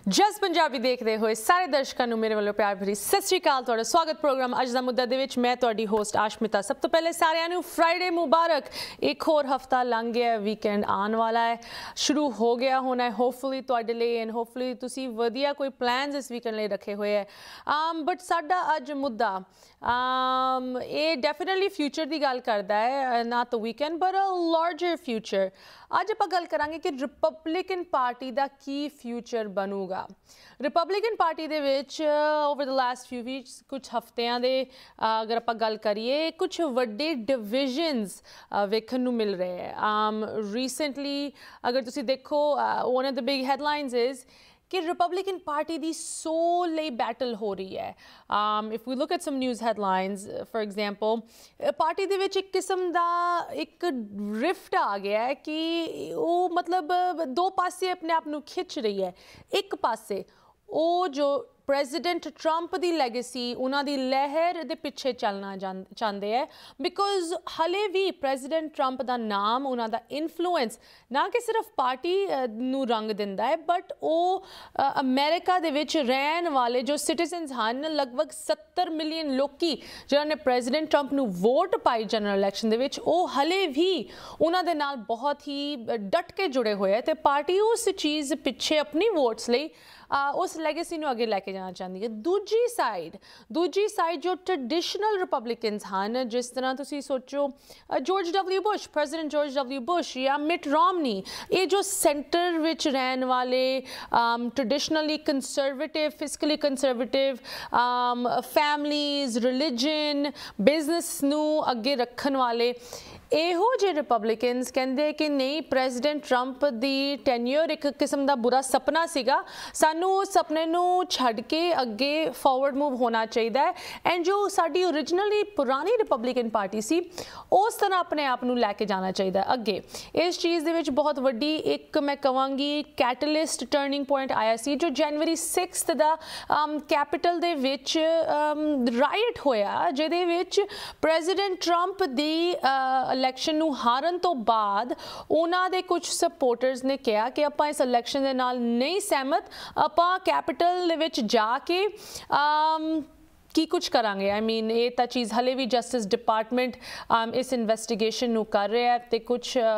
ਜਸ ਪੰਜਾਬੀ ਦੇਖਦੇ ਹੋਏ ਸਾਰੇ ਦਰਸ਼ਕਾਂ ਨੂੰ ਮੇਰੇ ਵੱਲੋਂ ਪਿਆਰ ਭਰੀ ਸਤਿ ਸ਼੍ਰੀ ਅਕਾਲ। ਤੁਹਾਡਾ ਸਵਾਗਤ ਪ੍ਰੋਗਰਾਮ ਅੱਜ ਦਾ ਮੁੱਦਾ ਦੇ ਵਿੱਚ। ਮੈਂ ਤੁਹਾਡੀ ਹੋਸਟ ਆਸ਼ਮਿਤਾ। ਸਭ ਤੋਂ ਪਹਿਲੇ ਸਾਰਿਆਂ ਨੂੰ ਫਰਾਈਡੇ ਮੁਬਾਰਕ। ਇੱਕ ਹੋਰ ਹਫਤਾ ਲੰਘ ਗਿਆ, ਵੀਕਐਂਡ ਆਉਣ ਵਾਲਾ ਹੈ, ਸ਼ੁਰੂ ਹੋ ਗਿਆ ਹੋਣਾ ਹੈ ਹੋਪਫੁਲੀ ਤੁਹਾਡੇ ਲਈ, ਐਂਡ ਹੋਪਫੁਲੀ ਤੁਸੀਂ ਵਧੀਆ ਕੋਈ ਪਲਾਨਸ ਇਸ ਵੀਕਐਂਡ ਲਈ ਰੱਖੇ ਹੋਏ ਹੈ। ਬਟ ਸਾਡਾ ਅੱਜ ਮੁੱਦਾ ਇਹ ਡੈਫੀਨਿਟਲੀ ਫਿਊਚਰ ਦੀ ਗੱਲ ਕਰਦਾ ਹੈ, ਨਾ ਤਾਂ weekend but a larger future. ਅੱਜ ਆਪਾਂ ਗੱਲ ਕਰਾਂਗੇ ਕਿ ਰਿਪਬਲਿਕਨ ਪਾਰਟੀ ਦਾ ਕੀ ਫਿਊਚਰ ਬਣੂਗਾ। ਰਿਪਬਲਿਕਨ ਪਾਰਟੀ ਦੇ ਵਿੱਚ over the last few weeks, ਕੁਝ ਹਫ਼ਤਿਆਂ ਦੇ ਅਗਰ ਆਪਾਂ ਗੱਲ ਕਰੀਏ, ਕੁਝ ਵੱਡੇ ਡਿਵੀਜ਼ਨਸ ਵੇਖਣ ਨੂੰ ਮਿਲ ਰਹੇ ਹੈ। ਰੀਸੈਂਟਲੀ ਅਗਰ ਤੁਸੀਂ ਦੇਖੋ, one of the big headlines is कि रिपब्लिकन पार्टी दी सोल ਲਈ बैटल हो रही है। If we look at some news headlines, for example party ਦੇ ਵਿੱਚ ਇੱਕ ਕਿਸਮ ਦਾ ਇੱਕ ਰਿਫਟ ਆ ਗਿਆ ਹੈ ਕਿ ਉਹ ਮਤਲਬ ਦੋ ਪਾਸੇ ਆਪਣੇ ਆਪ ਨੂੰ ਖਿੱਚ ਰਹੀ ਹੈ। ਇੱਕ ਪਾਸੇ ਉਹ ਜੋ ਪ੍ਰੈਜ਼ੀਡੈਂਟ ਟਰੰਪ ਦੀ ਲੈਗੇਸੀ, ਉਹਨਾਂ ਦੀ ਲਹਿਰ ਦੇ ਪਿੱਛੇ ਚੱਲਣਾ ਚਾਹੁੰਦੇ ਹੈ, ਬਿਕੋਜ਼ ਹਲੇ ਵੀ ਪ੍ਰੈਜ਼ੀਡੈਂਟ ਟਰੰਪ ਦਾ ਨਾਮ, ਉਹਨਾਂ ਦਾ ਇਨਫਲੂਐਂਸ ਨਾ ਕਿ ਸਿਰਫ ਪਾਰਟੀ ਨੂੰ ਰੰਗ ਦਿੰਦਾ ਹੈ, ਬਟ ਉਹ ਅਮਰੀਕਾ ਦੇ ਵਿੱਚ ਰਹਿਣ ਵਾਲੇ ਜੋ ਸਿਟੀਜ਼ਨਸ ਹਨ, ਲਗਭਗ 70 ਮਿਲੀਅਨ ਲੋਕੀ ਜਿਨ੍ਹਾਂ ਨੇ ਪ੍ਰੈਜ਼ੀਡੈਂਟ ਟਰੰਪ ਨੂੰ ਵੋਟ ਪਾਈ ਜਨਰਲ ਇਲੈਕਸ਼ਨ ਦੇ ਵਿੱਚ, ਉਹ ਹਲੇ ਵੀ ਉਹਨਾਂ ਦੇ ਨਾਲ ਬਹੁਤ ਹੀ ਡਟ ਕੇ ਜੁੜੇ ਹੋਏ ਹੈ। ਅਤੇ ਪਾਰਟੀ ਉਸ ਚੀਜ਼ ਪਿੱਛੇ ਆਪਣੀ ਵੋਟਸ ਲਈ ਉਸ ਲੈਗੇਸੀ ਨੂੰ ਅੱਗੇ ਲੈ ਕੇ ਜਾਣਾ ਚਾਹੁੰਦੀ ਹੈ। ਦੂਜੀ ਸਾਈਡ ਜੋ ਟ੍ਰੈਡੀਸ਼ਨਲ ਰਿਪਬਲਿਕਨਸ ਹਨ, ਜਿਸ ਤਰ੍ਹਾਂ ਤੁਸੀਂ ਸੋਚੋ George W Bush, president George W Bush ਜਾਂ ਮਿਟ ਰੋਮਨੀ, ਇਹ ਜੋ ਸੈਂਟਰ ਵਿੱਚ ਰਹਿਣ ਵਾਲੇ traditionally conservative, fiscally conservative families, religion, business ਨੂੰ ਅੱਗੇ ਰੱਖਣ ਵਾਲੇ ਇਹੋ ਜਿਹੇ ਰਿਪਬਲਿਕਨਸ ਕਹਿੰਦੇ ਕਿ ਨਹੀਂ, ਪ੍ਰੈਜ਼ੀਡੈਂਟ ਟਰੰਪ ਦੀ ਟੈਨਿਓਰ ਇੱਕ ਕਿਸਮ ਦਾ ਬੁਰਾ ਸੁਪਨਾ ਸੀਗਾ, ਸਾਨੂੰ ਉਸ ਸੁਪਨੇ ਨੂੰ ਛੱਡ ਕੇ ਅੱਗੇ ਫਾਰਵਰਡ ਮੂਵ ਹੋਣਾ ਚਾਹੀਦਾ ਹੈ। ਐਂਡ ਜੋ ਸਾਡੀ ਓਰੀਜਨਲੀ ਪੁਰਾਣੀ ਰਿਪਬਲਿਕਨ ਪਾਰਟੀ ਸੀ, ਉਸ ਤਰ੍ਹਾਂ ਆਪਣੇ ਆਪ ਨੂੰ ਲੈ ਕੇ ਜਾਣਾ ਚਾਹੀਦਾ ਅੱਗੇ। ਇਸ ਚੀਜ਼ ਦੇ ਵਿੱਚ ਬਹੁਤ ਵੱਡੀ ਇੱਕ ਮੈਂ ਕਹਾਂਗੀ ਕੈਟਲਿਸਟ ਟਰਨਿੰਗ ਪੁਆਇੰਟ ਆਇਆ ਸੀ, ਜੋ ਜਨਵਰੀ 6 ਦਾ ਕੈਪੀਟਲ ਦੇ ਵਿੱਚ ਰਾਈਟ ਹੋਇਆ, ਜਿਹਦੇ ਵਿੱਚ ਪ੍ਰੈਜ਼ੀਡੈਂਟ ਟਰੰਪ ਦੀ ਇਲੈਕਸ਼ਨ ਨੂੰ ਹਾਰਨ ਤੋਂ ਬਾਅਦ ਉਹਨਾਂ ਦੇ ਕੁਝ ਸਪੋਰਟਰਸ ਨੇ ਕਿਹਾ ਕਿ ਆਪਾਂ ਇਸ ਇਲੈਕਸ਼ਨ ਦੇ ਨਾਲ ਨਹੀਂ ਸਹਿਮਤ, ਆਪਾਂ ਕੈਪੀਟਲ ਦੇ ਵਿੱਚ ਜਾ ਕੇ ਕੀ ਕੁਝ ਕਰਾਂਗੇ। ਆਈ ਮੀਨ ਇਹ ਤਾਂ ਚੀਜ਼ ਹਲੇ ਵੀ ਜਸਟਿਸ ਡਿਪਾਰਟਮੈਂਟ ਇਸ ਇਨਵੈਸਟੀਗੇਸ਼ਨ ਨੂੰ ਕਰ ਰਿਹਾ, ਅਤੇ ਕੁਝ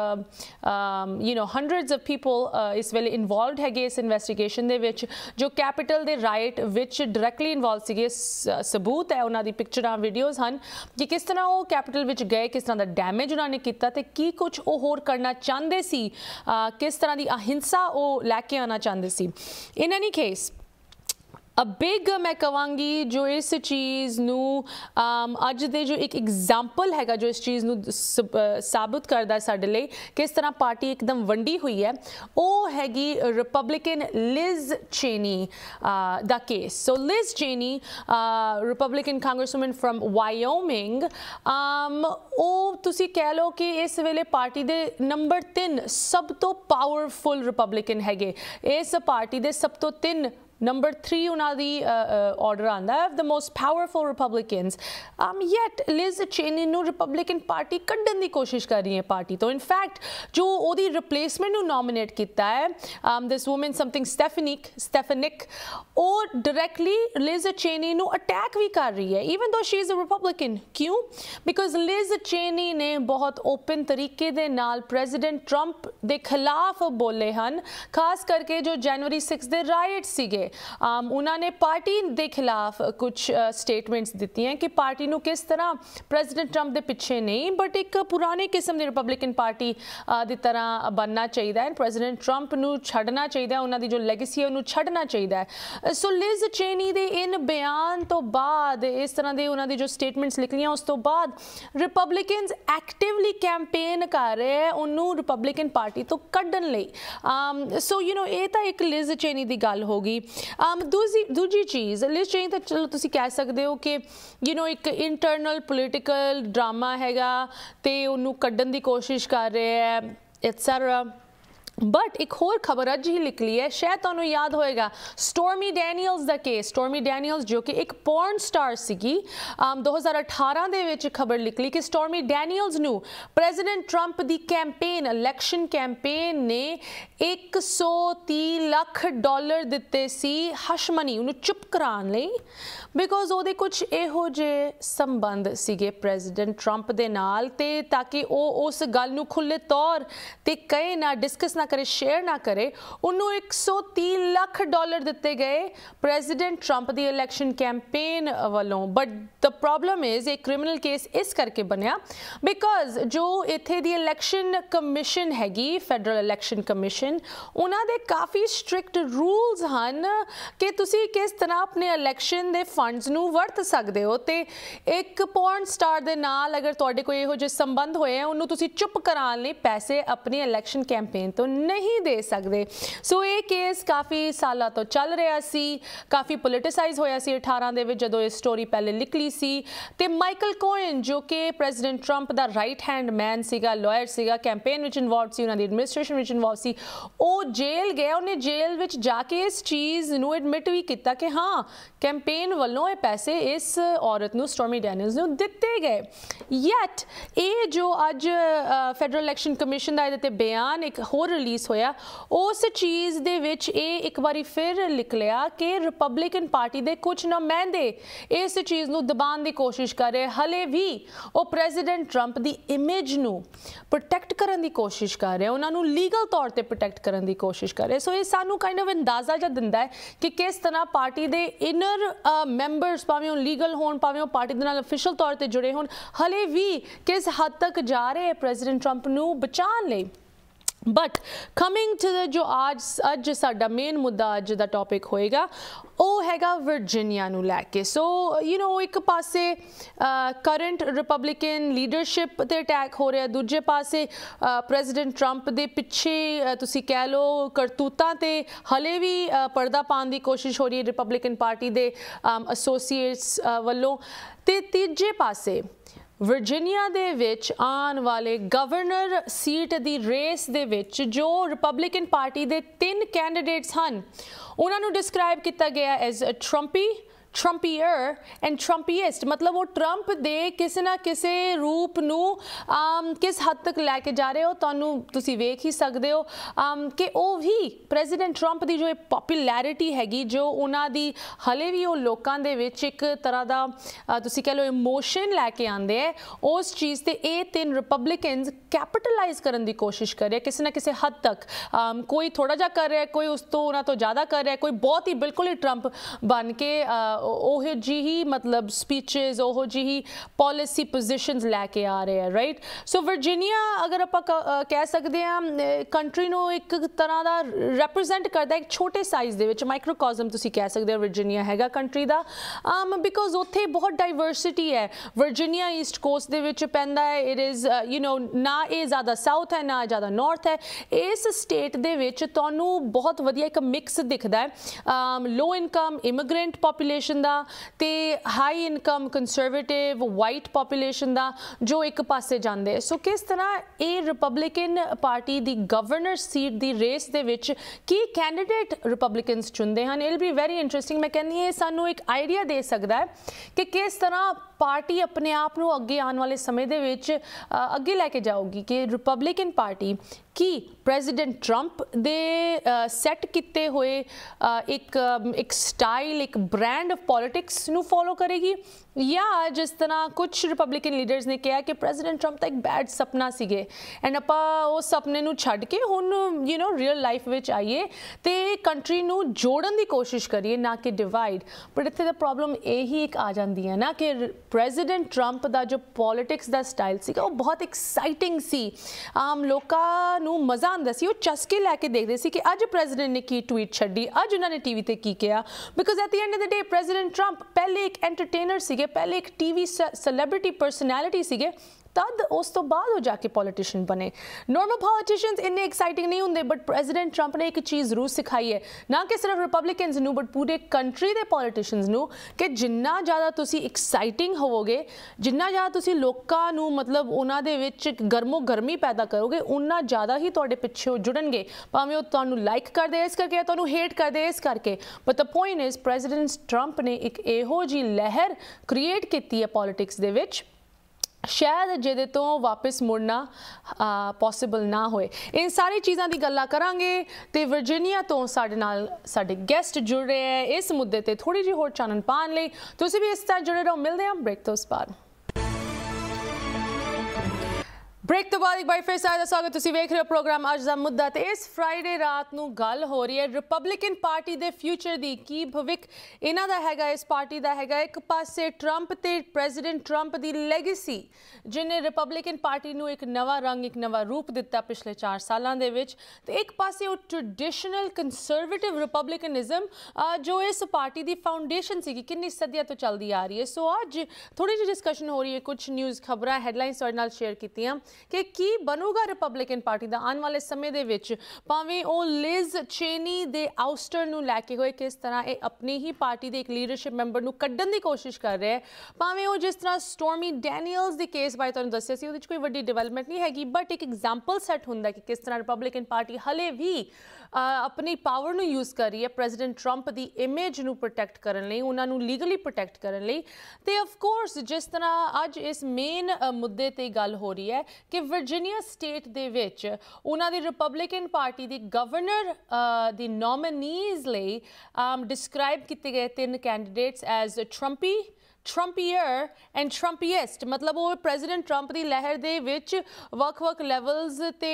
ਹੰਡਰਡਸ ਆਫ ਪੀਪਲ ਇਸ ਵੇਲੇ ਇਨਵੋਲਵਡ ਹੈਗੇ ਇਸ ਇਨਵੈਸਟੀਗੇਸ਼ਨ ਦੇ ਵਿੱਚ, ਜੋ ਕੈਪੀਟਲ ਦੇ ਰਾਈਟ ਵਿੱਚ ਡਾਇਰੈਕਟਲੀ ਇਨਵੋਲਵ ਸੀਗੇ। ਸਬੂਤ ਹੈ, ਉਹਨਾਂ ਦੀ ਪਿਕਚਰਾਂ, ਵੀਡੀਓਜ਼ ਹਨ ਕਿ ਕਿਸ ਤਰ੍ਹਾਂ ਉਹ ਕੈਪੀਟਲ ਵਿੱਚ ਗਏ, ਕਿਸ ਤਰ੍ਹਾਂ ਦਾ ਡੈਮੇਜ ਉਹਨਾਂ ਨੇ ਕੀਤਾ, ਅਤੇ ਕੀ ਕੁਝ ਉਹ ਹੋਰ ਕਰਨਾ ਚਾਹੁੰਦੇ ਸੀ, ਕਿਸ ਤਰ੍ਹਾਂ ਦੀ ਅਹਿੰਸਾ ਉਹ ਲੈ ਕੇ ਆਉਣਾ ਚਾਹੁੰਦੇ ਸੀ। ਇਨ ਐਨੀ ਕੇਸ ਬਿਗ ਮੈਂ ਕਹਾਂਗੀ ਜੋ ਇਸ ਚੀਜ਼ ਨੂੰ ਅੱਜ ਦੇ ਜੋ ਇੱਕ ਐਗਜ਼ਾਮਪਲ ਹੈਗਾ, ਜੋ ਇਸ ਚੀਜ਼ ਨੂੰ ਸਾਬਤ ਕਰਦਾ ਸਾਡੇ ਲਈ ਕਿਸ ਤਰ੍ਹਾਂ ਪਾਰਟੀ ਇੱਕਦਮ ਵੰਡੀ ਹੋਈ ਹੈ, ਉਹ ਹੈਗੀ ਰਿਪਬਲਿਕਨ ਲਿਜ਼ ਚੇਨੀ ਦਾ case. So Liz Cheney, Republican congresswoman from Wyoming, ਉਹ ਤੁਸੀਂ ਕਹਿ ਲਓ ਕਿ ਇਸ ਵੇਲੇ ਪਾਰਟੀ ਦੇ ਨੰਬਰ 3 ਸਭ ਤੋਂ ਪਾਵਰਫੁਲ ਰਿਪਬਲਿਕਨ ਹੈਗੇ। ਇਸ ਪਾਰਟੀ ਦੇ ਸਭ ਤੋਂ 3 ਨੰਬਰ 3 ਉਹਨਾਂ ਦੀ ਆਰਡਰ ਆਉਂਦਾ ਹੈ, the most powerful Republicans. Yet Liz Cheney ਨੂੰ ਰਿਪਬਲਿਕਨ ਪਾਰਟੀ ਕੱਢਣ ਦੀ ਕੋਸ਼ਿਸ਼ ਕਰ ਰਹੀ ਹੈ ਪਾਰਟੀ ਤੋਂ। ਇਨਫੈਕਟ ਜੋ ਉਹਦੀ ਰਿਪਲੇਸਮੈਂਟ ਨੂੰ ਨੋਮੀਨੇਟ ਕੀਤਾ ਹੈ, ਦਿਸ ਵੂਮਨ ਸਮਥਿੰਗ ਸਟੈਫਨਿਕ, ਉਹ ਡਾਇਰੈਕਟਲੀ ਲਿਜ਼ ਚੇਨੀ ਨੂੰ ਅਟੈਕ ਵੀ ਕਰ ਰਹੀ ਹੈ, even though she is a Republican. ਕਿਉਂ? ਬਿਕੋਜ਼ ਲਿਜ਼ ਚੇਨੀ ਨੇ ਬਹੁਤ ਓਪਨ ਤਰੀਕੇ ਦੇ ਨਾਲ ਪ੍ਰੈਜ਼ੀਡੈਂਟ ਟਰੰਪ ਦੇ ਖਿਲਾਫ ਬੋਲੇ ਹਨ, ਖਾਸ ਕਰਕੇ ਜੋ ਜਨਵਰੀ 6 ਦੇ ਰਾਈਟ ਸੀਗੇ। ਉਹਨਾਂ ਨੇ ਪਾਰਟੀ ਦੇ ਖਿਲਾਫ ਕੁਝ ਸਟੇਟਮੈਂਟਸ ਦਿੱਤੀਆਂ ਕਿ ਪਾਰਟੀ ਨੂੰ ਕਿਸ ਤਰ੍ਹਾਂ ਪ੍ਰੈਜ਼ੀਡੈਂਟ ਟਰੰਪ ਦੇ ਪਿੱਛੇ ਨਹੀਂ, ਬਟ ਇੱਕ ਪੁਰਾਣੇ ਕਿਸਮ ਦੀ ਰਿਪਬਲਿਕਨ ਪਾਰਟੀ ਦੀ ਤਰ੍ਹਾਂ ਬਣਨਾ ਚਾਹੀਦਾ ਹੈ, ਪ੍ਰੈਜ਼ੀਡੈਂਟ ਟਰੰਪ ਨੂੰ ਛੱਡਣਾ ਚਾਹੀਦਾ, ਉਹਨਾਂ ਦੀ ਜੋ ਲੈਗੇਸੀ ਹੈ ਉਹਨੂੰ ਛੱਡਣਾ ਚਾਹੀਦਾ ਹੈ। ਸੋ ਲਿਜ਼ ਚੇਨੀ ਦੇ ਇਨ ਬਿਆਨ ਤੋਂ ਬਾਅਦ, ਇਸ ਤਰ੍ਹਾਂ ਦੇ ਉਹਨਾਂ ਦੀ ਜੋ ਸਟੇਟਮੈਂਟਸ ਨਿਕਲੀਆਂ, ਉਸ ਤੋਂ ਬਾਅਦ ਰਿਪਬਲਿਕਨਸ ਐਕਟਿਵਲੀ ਕੈਂਪੇਨ ਕਰ ਰਹੇ ਹੈ ਉਹਨੂੰ ਰਿਪਬਲਿਕਨ ਪਾਰਟੀ ਤੋਂ ਕੱਢਣ ਲਈ। ਸੋ ਇਹ ਤਾਂ ਇੱਕ ਲਿਜ਼ ਚੇਨੀ ਦੀ ਗੱਲ ਹੋ ਗਈ। ਦੂਜੀ ਚੀਜ਼, ਲਿਜ਼ ਚੇਨੀ ਤਾਂ ਚਲੋ ਤੁਸੀਂ ਕਹਿ ਸਕਦੇ ਹੋ ਕਿ ਇੱਕ ਇੰਟਰਨਲ ਪੋਲੀਟੀਕਲ ਡਰਾਮਾ ਹੈਗਾ ਅਤੇ ਉਹਨੂੰ ਕੱਢਣ ਦੀ ਕੋਸ਼ਿਸ਼ ਕਰ ਰਹੇ ਹੈ ਐਟਸੈਟਰਾ। बट एक होर खबर अज ही निकली है, शायद तुहानू याद होएगा स्टॉर्मी डैनियल्स का केस। स्टॉर्मी डैनियल्स जो कि एक पॉर्न स्टार सीगी, 2018 दे विच खबर निकली कि स्टॉर्मी डैनियल्स नू प्रेजिडेंट ट्रंप दी कैंपेन, इलैक्शन कैंपेन ने 130 ਲੱਖ ਡਾਲਰ ਦਿੱਤੇ ਸੀ ਹਸ਼ ਮਨੀ ਉਹਨੂੰ ਚੁੱਪ ਕਰਾਉਣ ਲਈ, ਬਿਕੋਜ਼ ਉਹਦੇ ਕੁਝ ਇਹੋ ਜਿਹੇ ਸੰਬੰਧ ਸੀਗੇ ਪ੍ਰੈਜ਼ੀਡੈਂਟ ਟਰੰਪ ਦੇ ਨਾਲ, ਤੇ ਤਾਂ ਕਿ ਉਹ ਉਸ ਗੱਲ ਨੂੰ ਖੁੱਲ੍ਹੇ ਤੌਰ ਤੇ ਕਹੇ ਨਾ, ਡਿਸਕਸ ਨਾ ਕਰੇ, ਸ਼ੇਅਰ ਨਾ ਕਰੇ, ਉਹਨੂੰ 130 ਲੱਖ ਡਾਲਰ ਦਿੱਤੇ ਗਏ ਪ੍ਰੈਜ਼ੀਡੈਂਟ ਟਰੰਪ ਦੀ ਇਲੈਕਸ਼ਨ ਕੈਂਪੇਨ ਵੱਲੋਂ। ਬਟ ਦ ਪ੍ਰੋਬਲਮ ਇਜ਼ ਇਹ ਕ੍ਰਿਮੀਨਲ ਕੇਸ ਇਸ ਕਰਕੇ ਬਣਿਆ ਬਿਕੋਜ਼ ਜੋ ਇੱਥੇ ਦੀ ਇਲੈਕਸ਼ਨ ਕਮਿਸ਼ਨ ਹੈਗੀ, ਫੈਡਰਲ ਇਲੈਕਸ਼ਨ ਕਮਿਸ਼ਨ, ਉਹਨਾਂ ਦੇ ਕਾਫੀ ਸਟ੍ਰਿਕਟ ਰੂਲਸ ਹਨ ਕਿ ਤੁਸੀਂ ਕਿਸ ਤਰ੍ਹਾਂ ਆਪਣੇ ਇਲੈਕਸ਼ਨ ਦੇ ਫੰਡਸ ਨੂੰ ਵਰਤ ਸਕਦੇ ਹੋ, ਤੇ ਇੱਕ ਪੋਰਨ ਸਟਾਰ ਦੇ ਨਾਲ ਅਗਰ ਤੁਹਾਡੇ ਕੋਈ ਇਹੋ ਜਿਹੇ ਸੰਬੰਧ ਹੋਏ ਆ, ਉਹਨੂੰ ਤੁਸੀਂ ਚੁੱਪ ਕਰਾਉਣ ਲਈ ਪੈਸੇ ਆਪਣੀ ਇਲੈਕਸ਼ਨ ਕੈਂਪੇਨ ਤੋਂ ਨਹੀਂ ਦੇ ਸਕਦੇ। ਸੋ ਇਹ ਕੇਸ ਕਾਫੀ ਸਾਲਾਂ ਤੋਂ ਚੱਲ ਰਿਹਾ ਸੀ, ਕਾਫੀ ਪੋਲਿਟਿਸਾਈਜ਼ ਹੋਇਆ ਸੀ 18 ਦੇ ਵਿੱਚ ਜਦੋਂ ਇਹ ਸਟੋਰੀ ਪਹਿਲੇ ਨਿਕਲੀ ਸੀ, ਤੇ ਮਾਈਕਲ ਕੋਹਨ ਜੋ ਕਿ ਪ੍ਰੈਜ਼ੀਡੈਂਟ ਟਰੰਪ ਦਾ ਰਾਈਟ ਹੈਂਡ ਮੈਨ ਸੀਗਾ, ਲਾਇਰ ਸੀਗਾ, ਕੈਂਪੇਨ ਵਿੱਚ ਇਨਵੋਲਵ ਸੀ, ਉਹਨਾਂ ਦੀ ਐਡਮਿਨਿਸਟ੍ਰੇਸ਼ਨ ਵਿੱਚ ਇਨਵੋਲਵ ਸੀ, ਉਹ ਜੇਲ੍ਹ ਗਿਆ। ਉਹਨੇ ਜੇਲ੍ਹ ਵਿੱਚ ਜਾ ਕੇ ਇਸ ਚੀਜ਼ ਨੂੰ ਐਡਮਿਟ ਵੀ ਕੀਤਾ ਕਿ ਹਾਂ ਕੈਂਪੇਨ ਵੱਲੋਂ ਇਹ ਪੈਸੇ ਇਸ ਔਰਤ ਨੂੰ, ਸਟੋਰਮੀ ਡੈਨੀਅਲਸ ਨੂੰ ਦਿੱਤੇ ਗਏ। ਯੈਟ ਇਹ ਜੋ ਅੱਜ ਫੈਡਰਲ ਇਲੈਕਸ਼ਨ ਕਮਿਸ਼ਨ ਦਾ ਇਹਦੇ ਤੇ ਬਿਆਨ ਇੱਕ ਹੋਰ ਰਿਲੀਜ਼ ਹੋਇਆ, ਉਸ ਚੀਜ਼ ਦੇ ਵਿੱਚ ਇਹ ਇੱਕ ਵਾਰੀ ਫਿਰ ਨਿਕਲਿਆ ਕਿ ਰਿਪਬਲਿਕਨ ਪਾਰਟੀ ਦੇ ਕੁਝ ਨੁਮਾਇੰਦੇ ਇਸ ਚੀਜ਼ ਨੂੰ ਦਬਾਉਣ ਦੀ ਕੋਸ਼ਿਸ਼ ਕਰ ਰਹੇ, ਹਲੇ ਵੀ ਉਹ ਪ੍ਰੈਜ਼ੀਡੈਂਟ ਟਰੰਪ ਦੀ ਇਮੇਜ ਨੂੰ ਪ੍ਰੋਟੈਕਟ ਕਰਨ ਦੀ ਕੋਸ਼ਿਸ਼ ਕਰ ਰਹੇ, ਉਹਨਾਂ ਨੂੰ ਲੀਗਲ ਤੌਰ ਤੇ ਪ੍ਰੋਟੈਕਟ ਕਰਨ ਦੀ ਕੋਸ਼ਿਸ਼ ਕਰ ਰਹੇ। ਸੋ ਇਹ ਸਾਨੂੰ ਕਾਈਂਡ ਆਫ ਅੰਦਾਜ਼ਾ ਜਿਹਾ ਦਿੰਦਾ ਹੈ ਕਿ ਕਿਸ ਤਰ੍ਹਾਂ ਪਾਰਟੀ ਦੇ ਇਨਰ ਮੈਂਬਰਸ, ਭਾਵੇਂ ਉਹ ਲੀਗਲ ਹੋਣ, ਭਾਵੇਂ ਉਹ ਪਾਰਟੀ ਦੇ ਨਾਲ ਅਫੀਸ਼ੀਅਲ ਤੌਰ ਤੇ ਜੁੜੇ ਹੋਣ, ਹਲੇ ਵੀ ਕਿਸ ਹੱਦ ਤੱਕ ਜਾ ਰਹੇ ਪ੍ਰੈਜ਼ੀਡੈਂਟ ਟਰੰਪ ਨੂੰ ਬਚਾਉਣ ਲਈ। ਬਟ ਕਮਿੰਗ ਟੂ ਦ ਜੋ ਅੱਜ ਸਾਡਾ ਮੇਨ ਮੁੱਦਾ ਅੱਜ ਦਾ ਟੌਪਿਕ ਹੋਏਗਾ, ਉਹ ਹੈਗਾ ਵਰਜੀਨੀਆ ਨੂੰ ਲੈ ਕੇ। ਸੋ ਇੱਕ ਪਾਸੇ ਕਰੰਟ ਰਿਪਬਲਿਕਨ ਲੀਡਰਸ਼ਿਪ ਤੇ ਅਟੈਕ ਹੋ ਰਿਹਾ, ਦੂਜੇ ਪਾਸੇ ਪ੍ਰੈਜ਼ੀਡੈਂਟ ਟਰੰਪ ਦੇ ਪਿੱਛੇ ਤੁਸੀਂ ਕਹਿ ਲਓ ਕਰਤੂਤਾਂ ਤੇ ਹਲੇ ਵੀ ਪਰਦਾ ਪਾਉਣ ਦੀ ਕੋਸ਼ਿਸ਼ ਹੋ ਰਹੀ ਹੈ ਰਿਪਬਲਿਕਨ ਪਾਰਟੀ ਦੇ ਐਸੋਸੀਏਟਸ ਵੱਲੋਂ, ਤੇ ਤੀਜੇ ਪਾਸੇ ਵਰਜੀਨੀਆ ਦੇ ਵਿੱਚ ਆਉਣ ਵਾਲੇ ਗਵਰਨਰ ਸੀਟ ਦੀ ਰੇਸ ਦੇ ਵਿੱਚ ਜੋ ਰਿਪਬਲਿਕਨ ਪਾਰਟੀ ਦੇ 3 ਕੈਂਡੀਡੇਟਸ ਹਨ, ਉਹਨਾਂ ਨੂੰ ਡਿਸਕ੍ਰਾਈਬ ਕੀਤਾ ਗਿਆ ਐਜ਼ ਟਰੰਪੀ, ਟਰੰਪੀਅਰ ਐਂਡ ਟਰੰਪੀਇਸਟ। ਮਤਲਬ ਉਹ ਟਰੰਪ ਦੇ ਕਿਸੇ ਨਾ ਕਿਸੇ ਰੂਪ ਨੂੰ ਕਿਸ ਹੱਦ ਤੱਕ ਲੈ ਕੇ ਜਾ ਰਹੇ ਹੋ, ਤੁਸੀਂ ਵੇਖ ਹੀ ਸਕਦੇ ਹੋ ਕਿ ਉਹ ਵੀ ਪ੍ਰੈਜ਼ੀਡੈਂਟ ਟਰੰਪ ਦੀ ਜੋ ਇਹ ਪੋਪੂਲੈਰਿਟੀ ਹੈਗੀ, ਜੋ ਉਹਨਾਂ ਦੀ ਹਲੇ ਵੀ ਉਹ ਲੋਕਾਂ ਦੇ ਵਿੱਚ ਇੱਕ ਤਰ੍ਹਾਂ ਦਾ ਤੁਸੀਂ ਕਹਿ ਲਓ ਇਮੋਸ਼ਨ ਲੈ ਕੇ ਆਉਂਦੇ ਹੈ, ਉਸ ਚੀਜ਼ ਤੇ ਇਹ 3 ਰਿਪਬਲਿਕਨਸ ਕੈਪੀਟਲਾਈਜ਼ ਕਰਨ ਦੀ ਕੋਸ਼ਿਸ਼ ਕਰ ਰਹੇ ਕਿਸੇ ਨਾ ਕਿਸੇ ਹੱਦ ਤੱਕ। ਕੋਈ ਥੋੜਾ ਜਿਹਾ ਕਰ ਰਿਹਾ, ਕੋਈ ਉਸ ਤੋਂ ਉਹਨਾਂ ਤੋਂ ਜ਼ਿਆਦਾ ਕਰ ਰਿਹਾ, ਕੋਈ ਬਹੁਤ ਹੀ ਬਿਲਕੁਲ ਹੀ ਟਰੰਪ ਬਣ ਕੇ ਉਹ ਜਿਹੀ ਮਤਲਬ ਸਪੀਚਸ, ਉਹ ਜਿਹੀ ਪਾਲਿਸੀ ਪੋਜੀਸ਼ਨਸ ਲੈ ਕੇ ਆ ਰਹੇ ਆ, ਰਾਈਟ। ਸੋ ਵਰਜੀਨੀਆ ਅਗਰ ਆਪਾਂ ਕਹਿ ਸਕਦੇ ਹਾਂ ਕੰਟਰੀ ਨੂੰ ਇੱਕ ਤਰ੍ਹਾਂ ਦਾ ਰੈਪਰੈਜ਼ੈਂਟ ਕਰਦਾ, ਇੱਕ ਛੋਟੇ ਸਾਈਜ਼ ਦੇ ਵਿੱਚ ਮਾਈਕਰੋਕਾਜ਼ਮ ਤੁਸੀਂ ਕਹਿ ਸਕਦੇ ਹੋ ਵਰਜੀਨੀਆ ਹੈਗਾ ਕੰਟਰੀ ਦਾ, ਬਿਕੋਜ਼ ਉੱਥੇ ਬਹੁਤ ਡਾਈਵਰਸਿਟੀ ਹੈ। ਵਰਜੀਨੀਆ ਈਸਟ ਕੋਸਟ ਦੇ ਵਿੱਚ ਪੈਂਦਾ ਹੈ, ਇਟ ਇਜ਼ ਨਾ ਇਹ ਜ਼ਿਆਦਾ ਸਾਊਥ ਹੈ ਨਾ ਜ਼ਿਆਦਾ ਨਾਰਥ ਹੈ। ਇਸ ਸਟੇਟ ਦੇ ਵਿੱਚ ਤੁਹਾਨੂੰ ਬਹੁਤ ਵਧੀਆ ਇੱਕ ਮਿਕਸ ਦਿਖਦਾ ਹੈ, ਲੋ ਇਨਕਮ ਇਮੀਗ੍ਰੈਂਟ ਪੋਪੂਲੇਸ਼ਨ ਦਾ ਤੇ high income conservative white population ਦਾ, ਜੋ ਇੱਕ ਪਾਸੇ ਜਾਂਦੇ। ਸੋ ਕਿਸ ਤਰ੍ਹਾਂ ਇਹ ਰਿਪਬਲਿਕਨ ਪਾਰਟੀ ਦੀ ਗਵਰਨਰ ਸੀਟ ਦੀ ਰੇਸ ਦੇ ਵਿੱਚ ਕੀ ਕੈਂਡੀਡੇਟ ਰਿਪਬਲਿਕਨਸ ਚੁਣਦੇ ਹਨ, it will be very interesting. ਮੈਂ ਕਹਿੰਦੀ ਇਹ ਸਾਨੂੰ ਇੱਕ ਆਈਡੀਆ ਦੇ ਸਕਦਾ ਹੈ ਕਿ ਕਿਸ ਤਰ੍ਹਾਂ ਪਾਰਟੀ ਆਪਣੇ ਆਪ ਨੂੰ ਅੱਗੇ ਆਉਣ ਵਾਲੇ ਸਮੇਂ ਦੇ ਵਿੱਚ ਅੱਗੇ ਲੈ ਕੇ ਜਾਊਗੀ, ਕਿ ਰਿਪਬਲਿਕਨ ਪਾਰਟੀ ਕੀ ਪ੍ਰੈਜ਼ੀਡੈਂਟ ਟਰੰਪ ਦੇ ਸੈੱਟ ਕੀਤੇ ਹੋਏ ਇੱਕ ਸਟਾਈਲ, ਇੱਕ ਬ੍ਰਾਂਡ ਆਫ ਪੋਲਿਟਿਕਸ ਨੂੰ ਫੋਲੋ ਕਰੇਗੀ, ਜਾਂ ਜਿਸ ਤਰ੍ਹਾਂ ਕੁਝ ਰਿਪਬਲਿਕਨ ਲੀਡਰਸ ਨੇ ਕਿਹਾ ਕਿ ਪ੍ਰੈਜ਼ੀਡੈਂਟ ਟਰੰਪ ਤਾਂ ਇੱਕ ਬੈਡ ਸੁਪਨਾ ਸੀਗੇ ਐਂਡ ਆਪਾਂ ਉਸ ਸੁਪਨੇ ਨੂੰ ਛੱਡ ਕੇ ਹੁਣ ਰੀਅਲ ਲਾਈਫ ਵਿੱਚ ਆਈਏ ਤੇ ਕੰਟਰੀ ਨੂੰ ਜੋੜਨ ਦੀ ਕੋਸ਼ਿਸ਼ ਕਰੀਏ, ਨਾ ਕਿ ਡਿਵਾਈਡ। ਬਟ ਇੱਥੇ ਦਾ ਪ੍ਰੋਬਲਮ ਇਹੀ ਇੱਕ ਆ ਜਾਂਦੀ ਹੈ ਨਾ ਕਿ ਪ੍ਰੈਜ਼ੀਡੈਂਟ ਟਰੰਪ ਦਾ ਜੋ ਪੋਲਿਟਿਕਸ ਦਾ ਸਟਾਈਲ ਸੀਗਾ ਉਹ ਬਹੁਤ ਐਕਸਾਈਟਿੰਗ ਸੀ, ਆਮ ਲੋਕਾਂ ਨੂੰ ਮਜ਼ਾ ਆਉਂਦਾ ਸੀ, ਉਹ ਚਸਕੇ ਲੈ ਕੇ ਦੇਖਦੇ ਸੀ ਕਿ ਅੱਜ ਪ੍ਰੈਜ਼ੀਡੈਂਟ ਨੇ ਕੀ ਟਵੀਟ ਛੱਡੀ, ਅੱਜ ਉਹਨਾਂ ਨੇ ਟੀਵੀ ਤੇ ਕੀ ਕਿਹਾ, because at the end of the day president Trump ਪਹਿਲੇ ਇੱਕ ਐਂਟਰਟੇਨਰ ਸੀਗੇ, ਪਹਿਲੇ ਇੱਕ ਟੀਵੀ ਸੈਲੈਬ੍ਰਿਟੀ ਪਰਸਨੈਲਿਟੀ ਸੀਗੇ, ਤਦ ਉਸ ਤੋਂ ਬਾਅਦ ਉਹ ਜਾ ਕੇ ਪੋਲੀਟੀਸ਼ੀਅਨ ਬਣੇ। ਨੋਰਮਲ ਪੋਲੀਟੀਸ਼ੀਅਨਸ ਇੰਨੇ ਐਕਸਾਈਟਿੰਗ ਨਹੀਂ ਹੁੰਦੇ, ਬਟ ਪ੍ਰੈਜ਼ੀਡੈਂਟ ਟਰੰਪ ਨੇ ਇੱਕ ਚੀਜ਼ ਜ਼ਰੂਰ ਸਿਖਾਈ ਹੈ, ਨਾ ਕਿ ਸਿਰਫ ਰਿਪਬਲਿਕਨਸ ਨੂੰ ਬਟ ਪੂਰੇ ਕੰਟਰੀ ਦੇ ਪੋਲੀਟੀਸ਼ੀਅਨਸ ਨੂੰ, ਕਿ ਜਿੰਨਾ ਜ਼ਿਆਦਾ ਤੁਸੀਂ ਐਕਸਾਈਟਿੰਗ ਹੋਵੋਗੇ, ਜਿੰਨਾ ਜ਼ਿਆਦਾ ਤੁਸੀਂ ਲੋਕਾਂ ਨੂੰ ਮਤਲਬ ਉਹਨਾਂ ਦੇ ਵਿੱਚ ਗਰਮੋ ਗਰਮੀ ਪੈਦਾ ਕਰੋਗੇ, ਉਨਾ ਜ਼ਿਆਦਾ ਹੀ ਤੁਹਾਡੇ ਪਿੱਛੇ ਜੁੜਨਗੇ, ਭਾਵੇਂ ਉਹ ਤੁਹਾਨੂੰ ਲਾਈਕ ਕਰਦੇ ਇਸ ਕਰਕੇ, ਤੁਹਾਨੂੰ ਹੇਟ ਕਰਦੇ ਇਸ ਕਰਕੇ। But the point is president Trump ਨੇ ਇੱਕ ਇਹੋ ਜਿਹੀ ਲਹਿਰ ਕ੍ਰੀਏਟ ਕੀਤੀ ਹੈ ਪੋਲੀਟਿਕਸ ਦੇ ਵਿੱਚ शायद ਜਿਹਦੇ ਤੋਂ ਵਾਪਸ ਮੁੜਨਾ ਪੋਸੀਬਲ ਨਾ ਹੋਏ। इन सारी चीज़ों की गल्लां करांगे ते वर्जीनिया तो साडे नाल साडे गेस्ट जुड़ रहे हैं इस मुद्दे ते थोड़ी जी होर चानन पाने लई। तुसीं भी इस तरह जुड़े रहो। मिलते हैं ब्रेक तो उस बाद। ब्रेक तो बाद एक बार फिर सारा स्वागत। तुसीं वेख रहे हो प्रोग्राम अज दा मुद्दा ते इस फ्राइडे रात नूं गल हो रही है रिपब्लिकन पार्टी दे फ्यूचर दी। की भविख इन्हां दा हैगा, इस पार्टी दा हैगा। एक पासे ट्रंप ते प्रेजिडेंट ट्रंप दी लेगेसी जिन्हें रिपब्लिकन पार्टी नूं एक नवा रंग, एक नवा रूप दिता पिछले 4 सालां दे विच, ते एक पासे वो ट्रडिशनल कंसरवेटिव रिपब्लिकनिज्म जो इस पार्टी दी फाउंडेशन सी किन्नी सदियां तो चलदी आ रही है। सो अज थोड़ी जी डिस्कशन हो रही है, कुछ न्यूज़ खबरां हैडलाइनस तुहाडे नाल शेयर कीतियां कि की बनूगा रिपब्लिकन पार्टी का आने वाले समय दे विच। भावें वो लिज चेनी दे आउस्टर नूं लैके होए किस तरह ये अपनी ही पार्टी के एक लीडरशिप मैंबर नूं कड्ढण दी कोशिश कर रहे हैं, भावें वो जिस तरह स्टॉर्मी डैनियल्स के केस बारे तुहानूं दस्सिया सी, उहदे च कोई वड्डी डिवेलपमेंट नहीं हैगी, बट एक एग्जाम्पल सैट हुंदा कि किस तरह रिपब्लिकन पार्टी हले भी अपनी पावर नूं यूज़ कर रही है प्रेजिडेंट ट्रंप की इमेज नूं प्रोटैक्ट करन लई, उन्हां नूं लीगली प्रोटैक्ट करन लई। ते ऑफ कोर्स जिस तरह अज इस मेन मुद्दे ते गल हो रही है कि वर्जीनिया स्टेट दे विच उन्हां दी रिपब्लिकन पार्टी दी गवर्नर दी नॉमिनीज लई डिस्क्राइब किए गए 3 candidates as Trumpy, Trumpier and Trumpiest. मतलब वो प्रेजिडेंट ट्रंप की लहर दे विच वख-वख लैवल्स ते